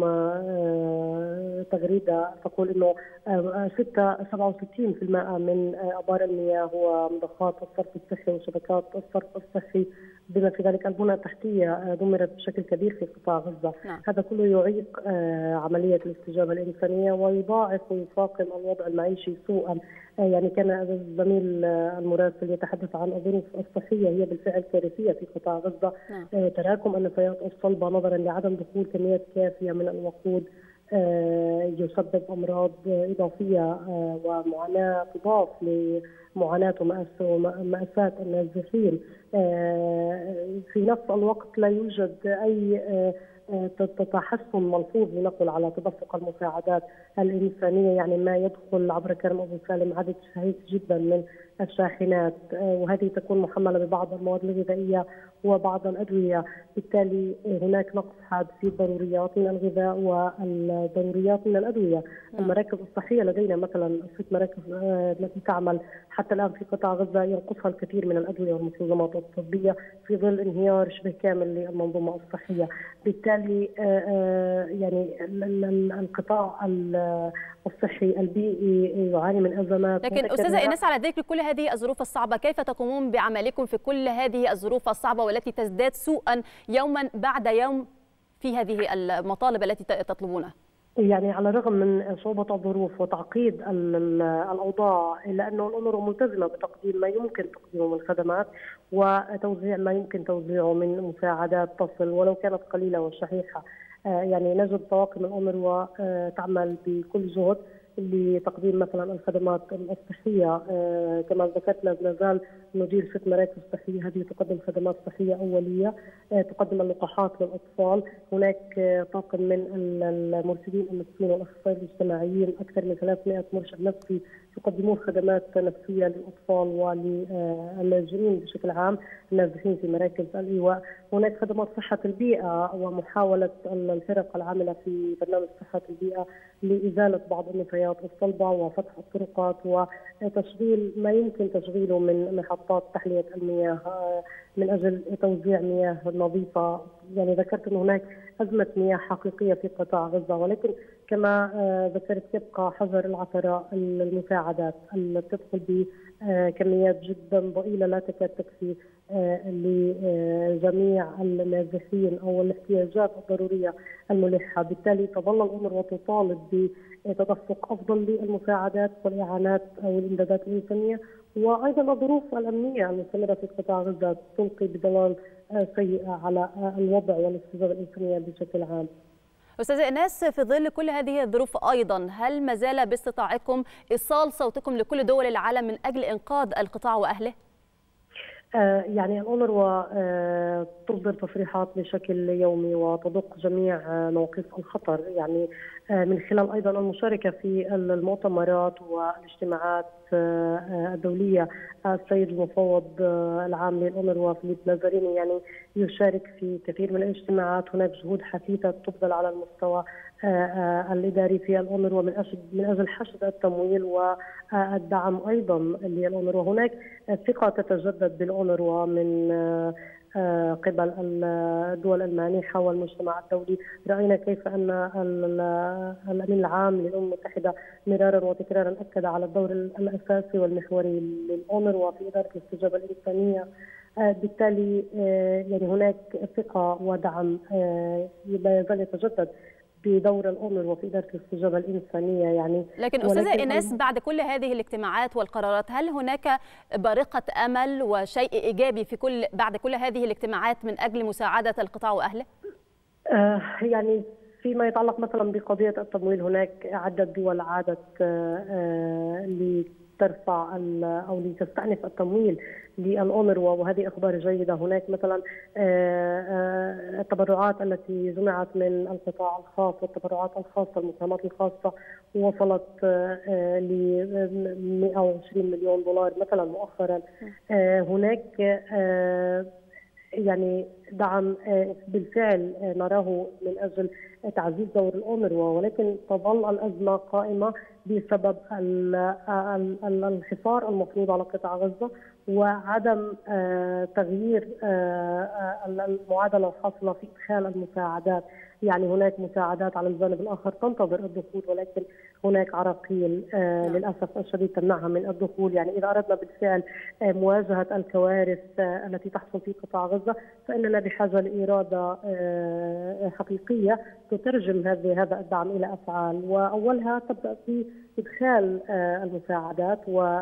تغريده تقول انه سبعة وستين بالمئة من ابار المياه ومضخات الصرف الصحي وشبكات الصرف الصحي بما في ذلك البنى التحتيه دمرت بشكل كبير في قطاع غزه. نعم. هذا كله يعيق عمليه الاستجابه الانسانيه ويضاعف ويفاقم الوضع المعيشي سوءا. يعني كان الزميل المراسل يتحدث عن الظروف الصحيه هي بالفعل كارثيه في قطاع غزه. نعم. تراكم النفايات الصلبه نظرا لعدم دخول كميات كافيه من الوقود يسبب امراض اضافيه ومعاناه تضاف لمعاناه وماساه النازحين. في نفس الوقت لا يوجد اي تحسن ملحوظ لنقل على تدفق المساعدات الإنسانية. يعني ما يدخل عبر كرم أبو سالم عدد شهيد جدا من الشاحنات، وهذه تكون محملة ببعض المواد الغذائية وبعض الأدوية. بالتالي هناك نقص حاد في الضروريات من الغذاء والضروريات من الأدوية. المراكز الصحية لدينا مثلا ست مراكز التي تعمل حتى الآن في قطاع غزة ينقصها الكثير من الأدوية والمستلزمات الطبية في ظل انهيار شبه كامل للمنظومة الصحية. بالتالي يعني القطاع الصحي البيئي يعاني من أزمات. لكن أستاذة إيناس، على ذكر كل هذه الظروف الصعبة، كيف تقومون بعملكم في كل هذه الظروف الصعبة والتي تزداد سوءا يوما بعد يوم في هذه المطالب التي تطلبونها؟ يعني على الرغم من صعوبة الظروف وتعقيد الأوضاع إلا أنه الأونروا ملتزمة بتقديم ما يمكن تقديمه من خدمات وتوزيع ما يمكن توزيعه من مساعدات تصل ولو كانت قليلة وشحيحة. يعني نجد طواقم الأونروا تعمل بكل جهد لتقديم مثلا الخدمات الصحية. كما ذكرت لا نزال ندير ست مراكز صحية، هذه تقدم خدمات صحية أولية، تقدم اللقاحات للأطفال. هناك طاقم من المرشدين النفسيين والأخصائيين الاجتماعيين، أكثر من ثلاثمئة مرشد نفسي يقدمون خدمات نفسية للأطفال وللاجئين بشكل عام النازحين في مراكز الإيواء. هناك خدمات صحة البيئة ومحاولة الفرق العاملة في برنامج صحة البيئة لإزالة بعض النفايات الصلبة وفتح الطرقات وتشغيل ما يمكن تشغيله من محطات تحلية المياه من أجل توزيع مياه نظيفة. يعني ذكرت أن هناك أزمة مياه حقيقية في قطاع غزة، ولكن كما ذكرت يبقى حجر العثرة المساعدات التي تدخل بكميات جدا ضئيلة لا تكاد تكفي لجميع النازحين أو الاحتياجات الضرورية الملحة. بالتالي تظل الأونروا تطالب بتدفق أفضل للمساعدات والإعانات أو الإمدادات الإنسانية، وأيضا الظروف الأمنية المستمرة في قطاع غزة تلقي بظلال سيئة على الوضع والاستجابة الإنسانية بشكل عام. أستاذة إيناس، في ظل كل هذه الظروف أيضا هل ما زال باستطاعتكم إيصال صوتكم لكل دول العالم من أجل إنقاذ القطاع وأهله؟ يعني الأونروا تصدر تصريحات بشكل يومي وتدق جميع مواقف الخطر، يعني من خلال أيضا المشاركة في المؤتمرات والاجتماعات الدولية. السيد المفوض العام للأونروا فيليب لازاريني يعني يشارك في كثير من الاجتماعات. هناك جهود حثيثة تبذل على المستوى الإداري في الأونروا من أجل من أجل حشد التمويل والدعم أيضا للأونروا. هناك ثقة تتجدد بالأونروا من قبل الدول المانحة والمجتمع الدولي. رأينا كيف أن الأمين العام للأمم المتحدة مرارا وتكرارا أكد على الدور الأساسي والمحوري للأونروا في إدارة الاستجابة الإنسانية. بالتالي يعني هناك ثقة ودعم لا يزال يتجدد بدور الأونروا في إدارة الاستجابة الإنسانية. يعني لكن أستاذة إيناس، بعد كل هذه الاجتماعات والقرارات هل هناك بارقة أمل وشيء إيجابي في كل بعد كل هذه الاجتماعات من أجل مساعدة القطاع وأهله؟ آه يعني فيما يتعلق مثلا بقضية التمويل، هناك عدة دول عادت آه لترفع أو لتستأنف التمويل للأونروا، وهذه أخبار جيدة. هناك مثلا التبرعات التي جمعت من القطاع الخاص والتبرعات الخاصة المساهمات الخاصة وصلت ل مئة وعشرين مليون دولار مثلا مؤخرا. هناك يعني دعم بالفعل نراه من أجل تعزيز دور الأونروا، ولكن تظل الأزمة قائمة بسبب الحصار المفروض على قطاع غزة وعدم تغيير المعادلة الحاصلة في إدخال المساعدات. يعني هناك مساعدات على الجانب الآخر تنتظر الدخول، ولكن هناك عراقيل للأسف الشديد تمنعها من الدخول. يعني إذا أردنا بالفعل مواجهة الكوارث التي تحصل في قطاع غزة فإننا بحاجة لإرادة حقيقية تترجم هذه هذا الدعم إلى أفعال، وأولها تبدأ في إدخال المساعدات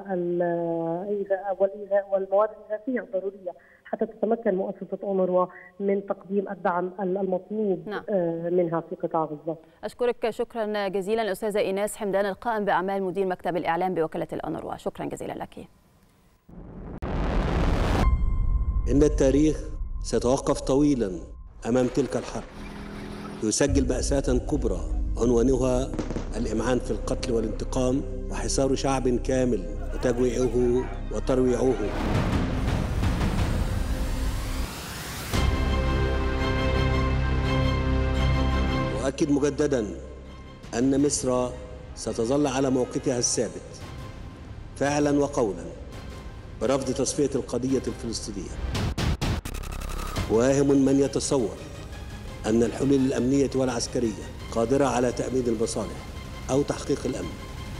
والمواد الإغاثية الضرورية حتى تتمكن مؤسسة أونروا من تقديم الدعم المطلوب نعم. منها في قطاع غزة. أشكرك شكرا جزيلا الأستاذة إيناس حمدان القائم بأعمال مدير مكتب الإعلام بوكالة الأونروا، شكرا جزيلا لك. إن التاريخ سيتوقف طويلا أمام تلك الحرب، يسجل مأساة كبرى عنوانها الإمعان في القتل والانتقام وحصار شعب كامل وتجويعه وترويعه. وأكد مجددا أن مصر ستظل على موقفها الثابت فعلا وقولا برفض تصفية القضية الفلسطينية. واهم من يتصور أن الحلول الأمنية والعسكرية قادرة على تأمين المصالح أو تحقيق الأمن.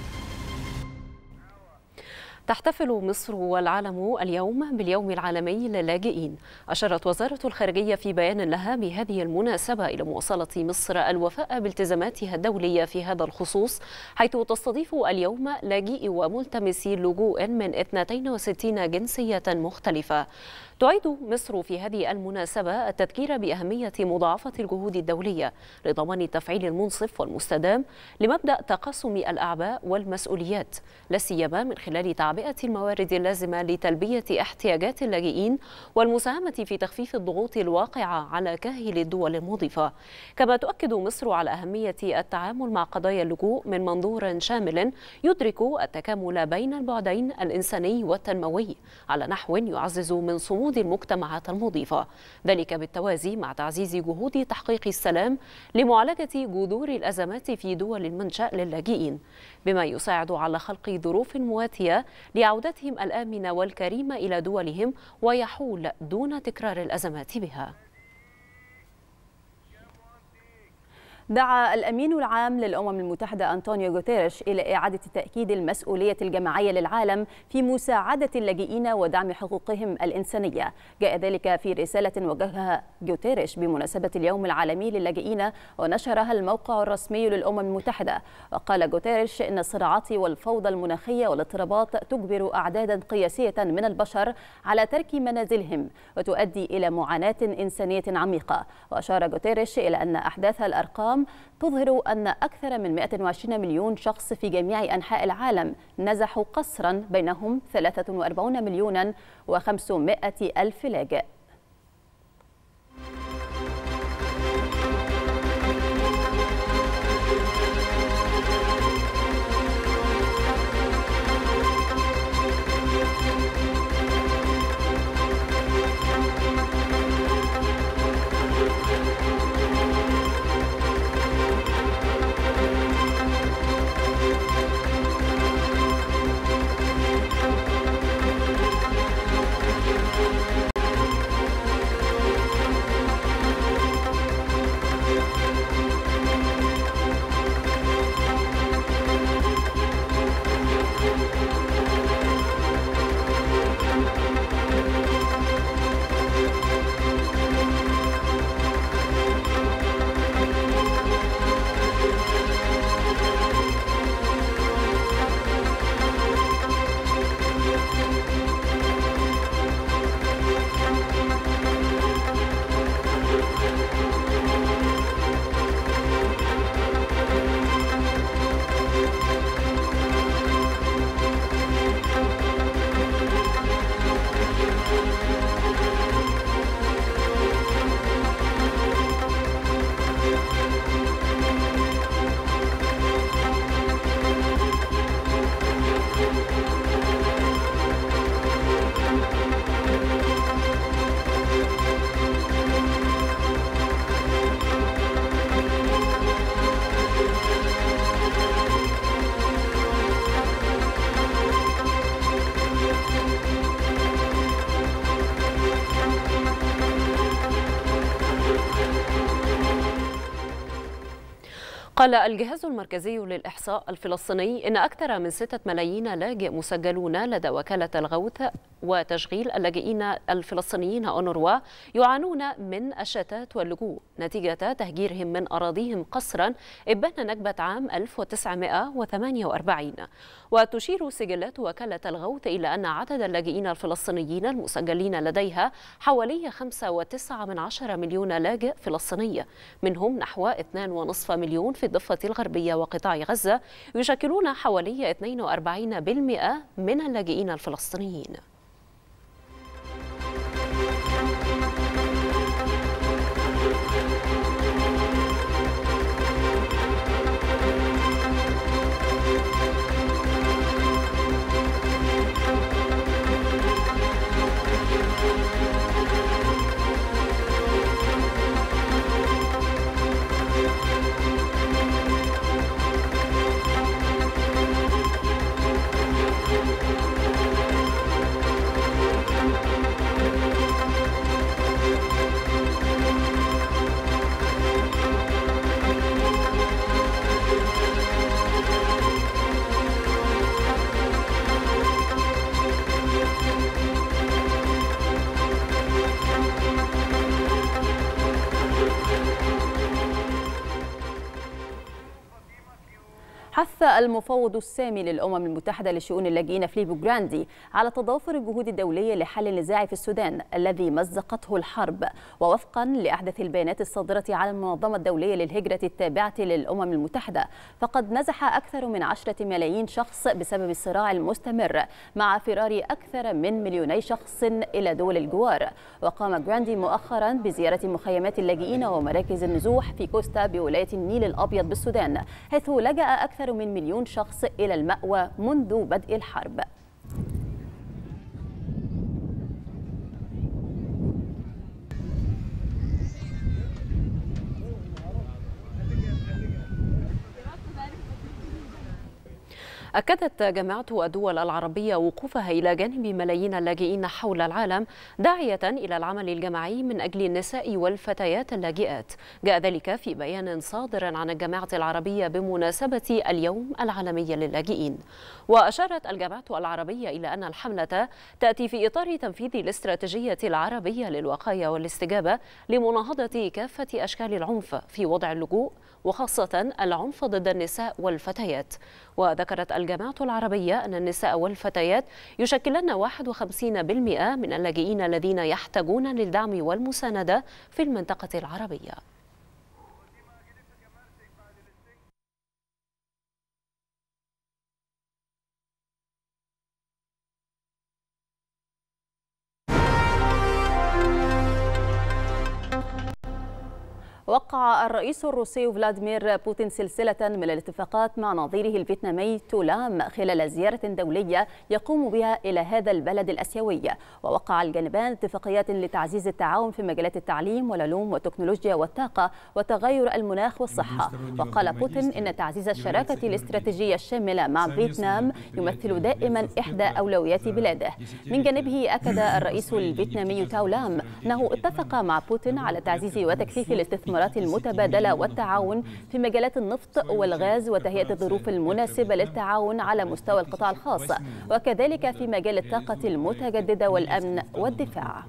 تحتفل مصر والعالم اليوم باليوم العالمي للاجئين. أشارت وزارة الخارجية في بيان لها بهذه المناسبة إلى مواصلة مصر الوفاء بالتزاماتها الدولية في هذا الخصوص، حيث تستضيف اليوم لاجئي وملتمسي اللجوء من اثنتين وستين جنسية مختلفة. تعيد مصر في هذه المناسبة التذكير بأهمية مضاعفة الجهود الدولية لضمان التفعيل المنصف والمستدام لمبدأ تقاسم الأعباء والمسؤوليات، لا سيما من خلال تعبئة الموارد اللازمة لتلبية احتياجات اللاجئين والمساهمة في تخفيف الضغوط الواقعة على كاهل الدول المضيفة. كما تؤكد مصر على أهمية التعامل مع قضايا اللجوء من منظور شامل يدرك التكامل بين البعدين الإنساني والتنموي على نحو يعزز من صمود المجتمعات المضيفة، ذلك بالتوازي مع تعزيز جهود تحقيق السلام لمعالجة جذور الأزمات في دول المنشأ للاجئين، بما يساعد على خلق ظروف مواتية لعودتهم الآمنة والكريمة إلى دولهم ويحول دون تكرار الأزمات بها. دعا الأمين العام للأمم المتحدة أنطونيو غوتيريش إلى إعادة تأكيد المسؤولية الجماعية للعالم في مساعدة اللاجئين ودعم حقوقهم الإنسانية. جاء ذلك في رسالة وجهها غوتيريش بمناسبة اليوم العالمي للاجئين ونشرها الموقع الرسمي للأمم المتحدة. وقال غوتيريش إن الصراعات والفوضى المناخية والاضطرابات تجبر أعدادا قياسية من البشر على ترك منازلهم وتؤدي إلى معاناة إنسانية عميقة. وأشار غوتيريش إلى أن أحداث الأرقام تظهر أن أكثر من مئة وعشرين مليون شخص في جميع أنحاء العالم نزحوا قسرا، بينهم ثلاثة وأربعين مليونا وخمسمائة ألف لاجئ. قال الجهاز المركزي للإحصاء الفلسطيني إن أكثر من ستة ملايين لاجئ مسجلون لدى وكالة الغوث وتشغيل اللاجئين الفلسطينيين أونروا يعانون من الشتات واللجوء نتيجة تهجيرهم من أراضيهم قسرا إبان نكبة عام ألف وتسعمائة وثمانية وأربعين. وتشير سجلات وكالة الغوث إلى أن عدد اللاجئين الفلسطينيين المسجلين لديها حوالي خمسة وتسعة من عشرة مليون لاجئ فلسطيني، منهم نحو اثنين ونصف مليون في الضفة الغربية وقطاع غزة، يشكلون حوالي اثنين وأربعين بالمئة من اللاجئين الفلسطينيين. حث المفوض السامي للأمم المتحدة لشؤون اللاجئين فيليبو جراندي على تضافر الجهود الدولية لحل النزاع في السودان الذي مزقته الحرب. ووفقا لأحدث البيانات الصادرة على المنظمة الدولية للهجرة التابعة للأمم المتحدة، فقد نزح أكثر من عشرة ملايين شخص بسبب الصراع المستمر، مع فرار أكثر من مليوني شخص إلى دول الجوار. وقام جراندي مؤخرا بزيارة مخيمات اللاجئين ومراكز النزوح في كوستا بولاية النيل الأبيض بالسودان، حيث لجأ أكثر من مليون شخص إلى المأوى منذ بدء الحرب. أكدت جامعة الدول العربية وقوفها إلى جانب ملايين اللاجئين حول العالم، داعية إلى العمل الجماعي من أجل النساء والفتيات اللاجئات. جاء ذلك في بيان صادر عن الجامعة العربية بمناسبة اليوم العالمي للاجئين. وأشارت الجامعة العربية إلى أن الحملة تأتي في إطار تنفيذ الاستراتيجية العربية للوقاية والاستجابة لمناهضة كافة أشكال العنف في وضع اللجوء، وخاصة العنف ضد النساء والفتيات. وذكرت الجامعة العربية أن النساء والفتيات يشكلن واحد وخمسين بالمئة من اللاجئين الذين يحتاجون للدعم والمساندة في المنطقة العربية. وقع الرئيس الروسي فلاديمير بوتين سلسلة من الاتفاقات مع نظيره الفيتنامي تولام خلال زيارة دولية يقوم بها إلى هذا البلد الآسيوي. ووقع الجانبان اتفاقيات لتعزيز التعاون في مجالات التعليم والعلوم والتكنولوجيا والطاقة وتغير المناخ والصحة. وقال بوتين إن تعزيز الشراكة الاستراتيجية الشاملة مع فيتنام يمثل دائما إحدى أولويات بلاده. من جانبه أكد الرئيس الفيتنامي تولام أنه اتفق مع بوتين على تعزيز وتكثيف الاستثمارات المتبادلة والتعاون في مجالات النفط والغاز وتهيئة الظروف المناسبة للتعاون على مستوى القطاع الخاص، وكذلك في مجال الطاقة المتجددة والأمن والدفاع.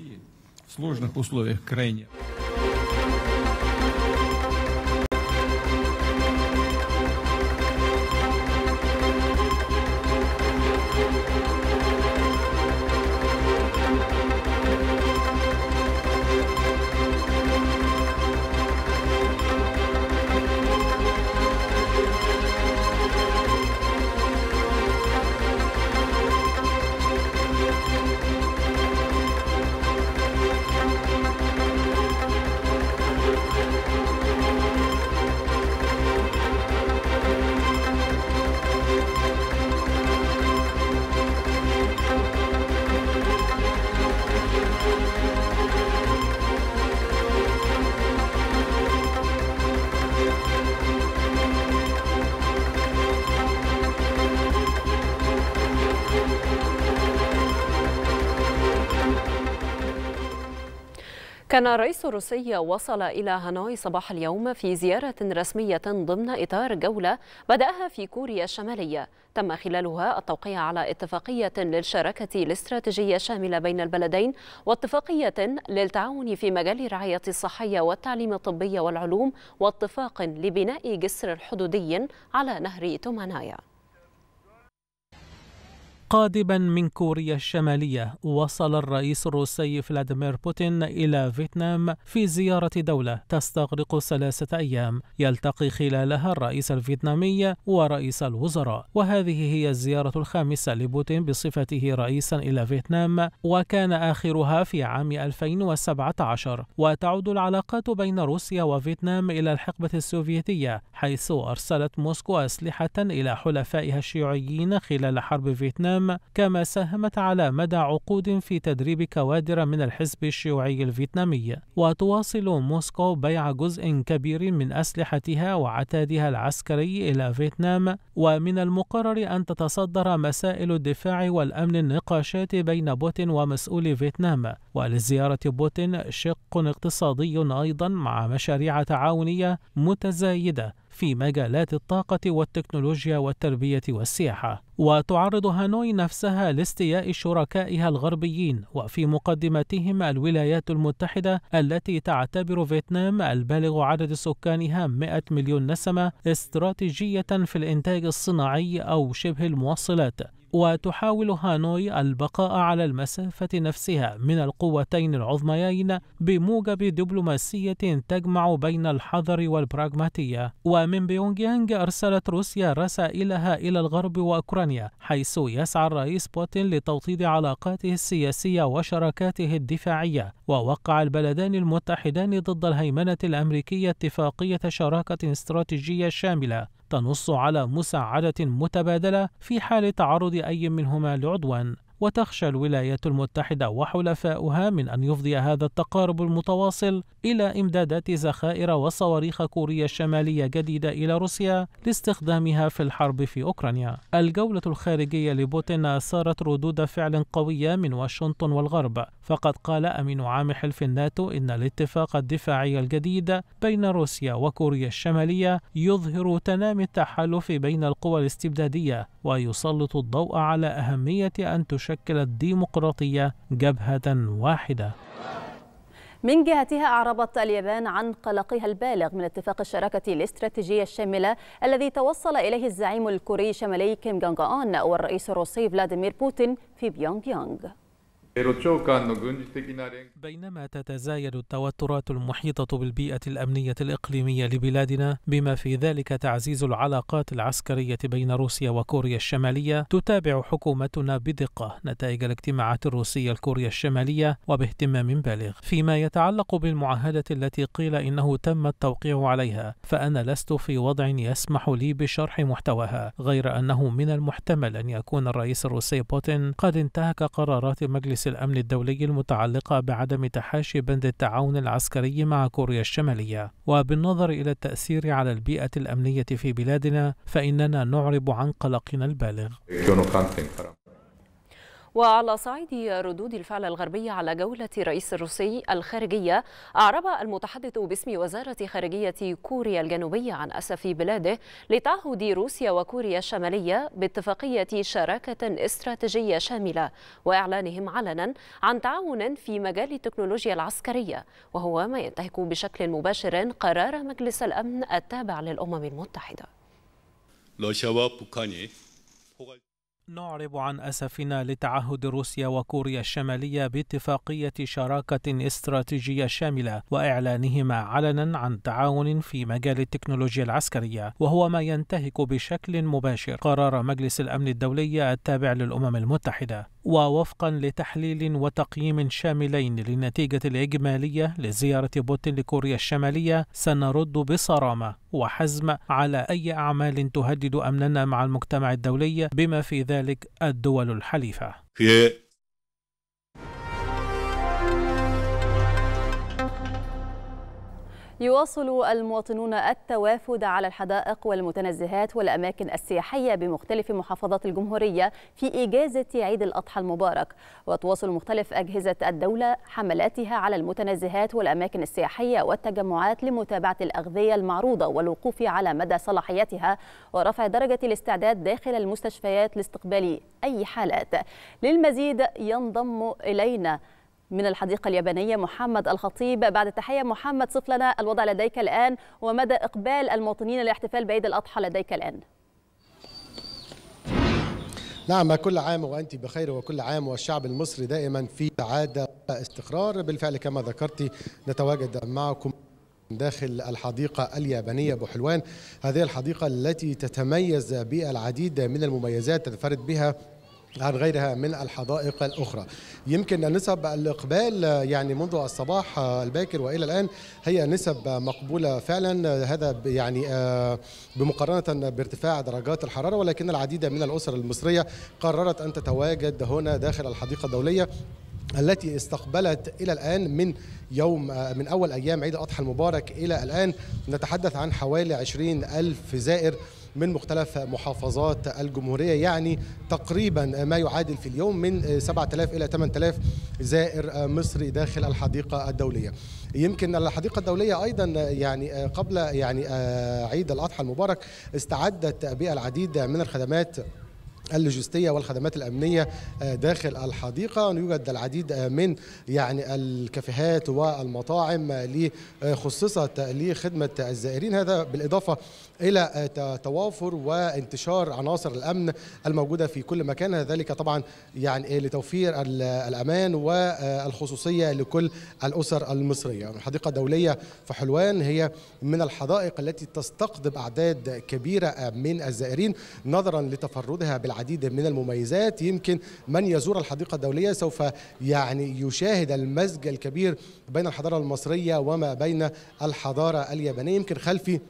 كان الرئيس الروسي وصل إلى هانوي صباح اليوم في زيارة رسمية ضمن إطار جولة بدأها في كوريا الشمالية، تم خلالها التوقيع على اتفاقية للشراكة الاستراتيجية الشاملة بين البلدين، واتفاقية للتعاون في مجال الرعاية الصحية والتعليم الطبي والعلوم، واتفاق لبناء جسر حدودي على نهر تومانايا. قادما من كوريا الشمالية، وصل الرئيس الروسي فلاديمير بوتين إلى فيتنام في زيارة دولة تستغرق ثلاثة أيام يلتقي خلالها الرئيس الفيتنامي ورئيس الوزراء. وهذه هي الزيارة الخامسة لبوتين بصفته رئيسا إلى فيتنام، وكان آخرها في عام ألفين وسبعة عشر. وتعود العلاقات بين روسيا وفيتنام إلى الحقبة السوفيتية، حيث أرسلت موسكو أسلحة إلى حلفائها الشيوعيين خلال حرب فيتنام، كما ساهمت على مدى عقود في تدريب كوادر من الحزب الشيوعي الفيتنامي. وتواصل موسكو بيع جزء كبير من أسلحتها وعتادها العسكري إلى فيتنام، ومن المقرر أن تتصدر مسائل الدفاع والأمن النقاشات بين بوتين ومسؤولي فيتنام. ولزيارة بوتين شق اقتصادي أيضا مع مشاريع تعاونية متزايدة في مجالات الطاقة والتكنولوجيا والتربية والسياحة. وتعرض هانوي نفسها لاستياء شركائها الغربيين، وفي مقدمتهم الولايات المتحدة التي تعتبر فيتنام البالغ عدد سكانها مئة مليون نسمة استراتيجية في الإنتاج الصناعي أو شبه الموصلات. وتحاول هانوي البقاء على المسافة نفسها من القوتين العظميين بموجب دبلوماسية تجمع بين الحذر والبراغماتية. ومن بيونغ يانغ أرسلت روسيا رسائلها إلى الغرب وأوكرانيا، حيث يسعى الرئيس بوتين لتوطيد علاقاته السياسية وشراكاته الدفاعية. ووقع البلدان المتحدان ضد الهيمنة الأمريكية اتفاقية شراكة استراتيجية شاملة تنص على مساعدة متبادلة في حال تعرض أي منهما لعدوان. وتخشى الولايات المتحدة وحلفاؤها من أن يفضي هذا التقارب المتواصل إلى إمدادات ذخائر وصواريخ كوريا الشمالية جديدة إلى روسيا لاستخدامها في الحرب في أوكرانيا. الجولة الخارجية لبوتين أثارت ردود فعل قوية من واشنطن والغرب، فقد قال أمين عام حلف الناتو إن الاتفاق الدفاعي الجديد بين روسيا وكوريا الشمالية يظهر تنامي التحالف بين القوى الاستبدادية ويسلط الضوء على أهمية أن تشكل الديمقراطية جبهة واحدة. من جهتها أعربت اليابان عن قلقها البالغ من اتفاق الشراكة الاستراتيجية الشاملة الذي توصل إليه الزعيم الكوري الشمالي كيم جونغ أون والرئيس الروسي فلاديمير بوتين في بيونغ يانغ. بينما تتزايد التوترات المحيطة بالبيئة الأمنية الإقليمية لبلادنا بما في ذلك تعزيز العلاقات العسكرية بين روسيا وكوريا الشمالية، تتابع حكومتنا بدقة نتائج الاجتماعات الروسية الكوريا الشمالية وباهتمام بالغ. فيما يتعلق بالمعاهدة التي قيل إنه تم التوقيع عليها، فأنا لست في وضع يسمح لي بشرح محتواها، غير أنه من المحتمل أن يكون الرئيس الروسي بوتين قد انتهك قرارات مجلس الأمن الدولي المتعلقة بعدم تحاشي بند التعاون العسكري مع كوريا الشمالية. وبالنظر إلى التأثير على البيئة الأمنية في بلادنا، فإننا نعرب عن قلقنا البالغ. وعلى صعيد ردود الفعل الغربية على جولة رئيس الروسي الخارجية، أعرب المتحدث باسم وزارة خارجية كوريا الجنوبية عن أسف بلاده لتعهد روسيا وكوريا الشمالية باتفاقية شراكة استراتيجية شاملة وإعلانهم علنا عن تعاون في مجال التكنولوجيا العسكرية، وهو ما ينتهك بشكل مباشر قرار مجلس الأمن التابع للأمم المتحدة. نعرب عن أسفنا لتعهد روسيا وكوريا الشمالية باتفاقية شراكة استراتيجية شاملة وإعلانهما علنا عن تعاون في مجال التكنولوجيا العسكرية، وهو ما ينتهك بشكل مباشر قرار مجلس الأمن الدولي التابع للأمم المتحدة. ووفقا لتحليل وتقييم شاملين للنتيجة الإجمالية لزيارة بوتين لكوريا الشمالية، سنرد بصرامة وحزم على أي أعمال تهدد أمننا مع المجتمع الدولي بما في ذلك الدول الحليفة. يواصل المواطنون التوافد على الحدائق والمتنزهات والأماكن السياحية بمختلف محافظات الجمهورية في إجازة عيد الأضحى المبارك، وتواصل مختلف أجهزة الدولة حملاتها على المتنزهات والأماكن السياحية والتجمعات لمتابعة الأغذية المعروضة والوقوف على مدى صلاحيتها ورفع درجة الاستعداد داخل المستشفيات لاستقبال أي حالات. للمزيد ينضم إلينا من الحديقة اليابانية محمد الخطيب. بعد التحية محمد، صف لنا الوضع لديك الآن ومدى إقبال المواطنين للاحتفال بعيد الأضحى لديك الآن. نعم، كل عام وأنت بخير، وكل عام والشعب المصري دائما في سعادة واستقرار. بالفعل كما ذكرتي نتواجد معكم داخل الحديقة اليابانية بحلوان، هذه الحديقة التي تتميز بالعديد من المميزات تنفرد بها عن غيرها من الحدائق الأخرى. يمكن نسب الإقبال يعني منذ الصباح الباكر وإلى الآن هي نسب مقبولة فعلا، هذا يعني بمقارنة بارتفاع درجات الحرارة، ولكن العديد من الأسر المصرية قررت أن تتواجد هنا داخل الحديقة الدولية التي استقبلت إلى الآن من يوم من أول أيام عيد الأضحى المبارك إلى الآن نتحدث عن حوالي عشرين ألف زائر من مختلف محافظات الجمهورية، يعني تقريبا ما يعادل في اليوم من سبعة آلاف إلى ثمانية آلاف زائر مصري داخل الحديقة الدولية. يمكن الحديقة الدولية أيضا يعني قبل يعني عيد الأضحى المبارك استعدت بالعديد من الخدمات اللوجستية والخدمات الأمنية داخل الحديقة. يوجد العديد من يعني الكافيهات والمطاعم اللي خصصت لخدمة الزائرين، هذا بالإضافة إلى توافر وانتشار عناصر الأمن الموجودة في كل مكان، ذلك طبعا يعني لتوفير الأمان والخصوصية لكل الأسر المصرية. الحديقة الدولية في حلوان هي من الحدائق التي تستقطب أعداد كبيرة من الزائرين نظرا لتفردها بالعديد من المميزات. يمكن من يزور الحديقة الدولية سوف يعني يشاهد المزج الكبير بين الحضارة المصرية وما بين الحضارة اليابانية. يمكن خلفي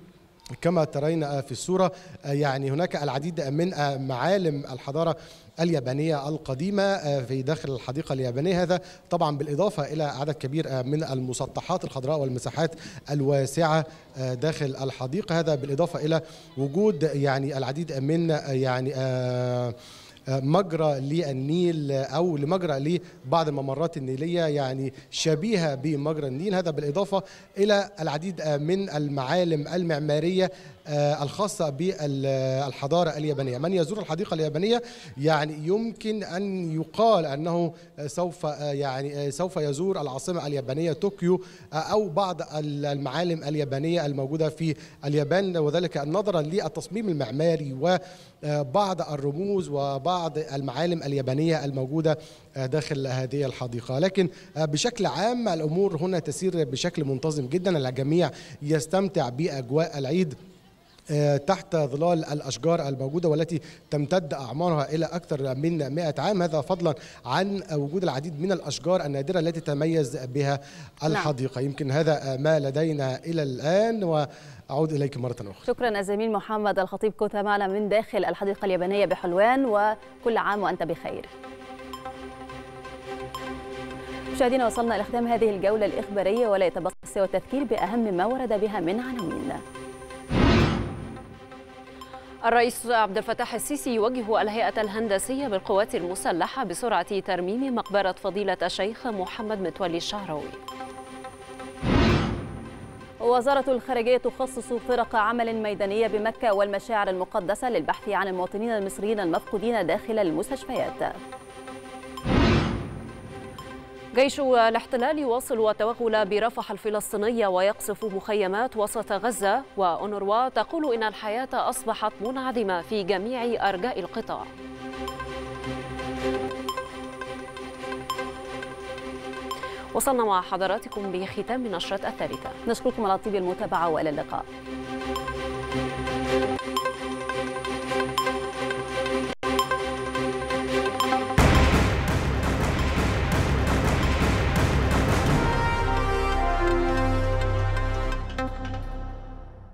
كما ترين في الصورة يعني هناك العديد من معالم الحضارة اليابانية القديمة في داخل الحديقة اليابانية، هذا طبعا بالإضافة إلى عدد كبير من المسطحات الخضراء والمساحات الواسعة داخل الحديقة، هذا بالإضافة إلى وجود يعني العديد من يعني آه مجرى للنيل أو لمجرى لبعض الممرات النيلية يعني شبيهة بمجرى النيل، هذا بالإضافة إلى العديد من المعالم المعمارية الخاصة بالحضارة اليابانية. من يزور الحديقة اليابانية يعني يمكن أن يقال أنه سوف يعني سوف يزور العاصمة اليابانية طوكيو أو بعض المعالم اليابانية الموجودة في اليابان، وذلك نظرا للتصميم المعماري وبعض الرموز وبعض المعالم اليابانية الموجودة داخل هذه الحديقة. لكن بشكل عام الأمور هنا تسير بشكل منتظم جدا، الجميع يستمتع بأجواء العيد تحت ظلال الأشجار الموجودة والتي تمتد أعمارها إلى أكثر من مئة عام، هذا فضلا عن وجود العديد من الأشجار النادرة التي تتميز بها الحديقة. يمكن هذا ما لدينا إلى الآن، وأعود إليك مرة أخرى. شكرا الزميل محمد الخطيب، كنت معنا من داخل الحديقة اليابانية بحلوان، وكل عام وأنت بخير. مشاهدينا، وصلنا إلى ختام هذه الجولة الإخبارية، ولا يتبقى سوى التذكير بأهم ما ورد بها من عناوين. الرئيس عبد الفتاح السيسي يوجه الهيئة الهندسية بالقوات المسلحة بسرعة ترميم مقبرة فضيلة الشيخ محمد متولي الشعراوي. وزارة الخارجية تخصص فرق عمل ميدانية بمكة والمشاعر المقدسة للبحث عن المواطنين المصريين المفقودين داخل المستشفيات. جيش الاحتلال يواصل التوغل برفح الفلسطينية ويقصف مخيمات وسط غزة، وأونروا تقول إن الحياة أصبحت منعدمة في جميع أرجاء القطاع. وصلنا مع حضراتكم بختام نشرة الثالثة. نشكركم على طيب المتابعة وإلى اللقاء.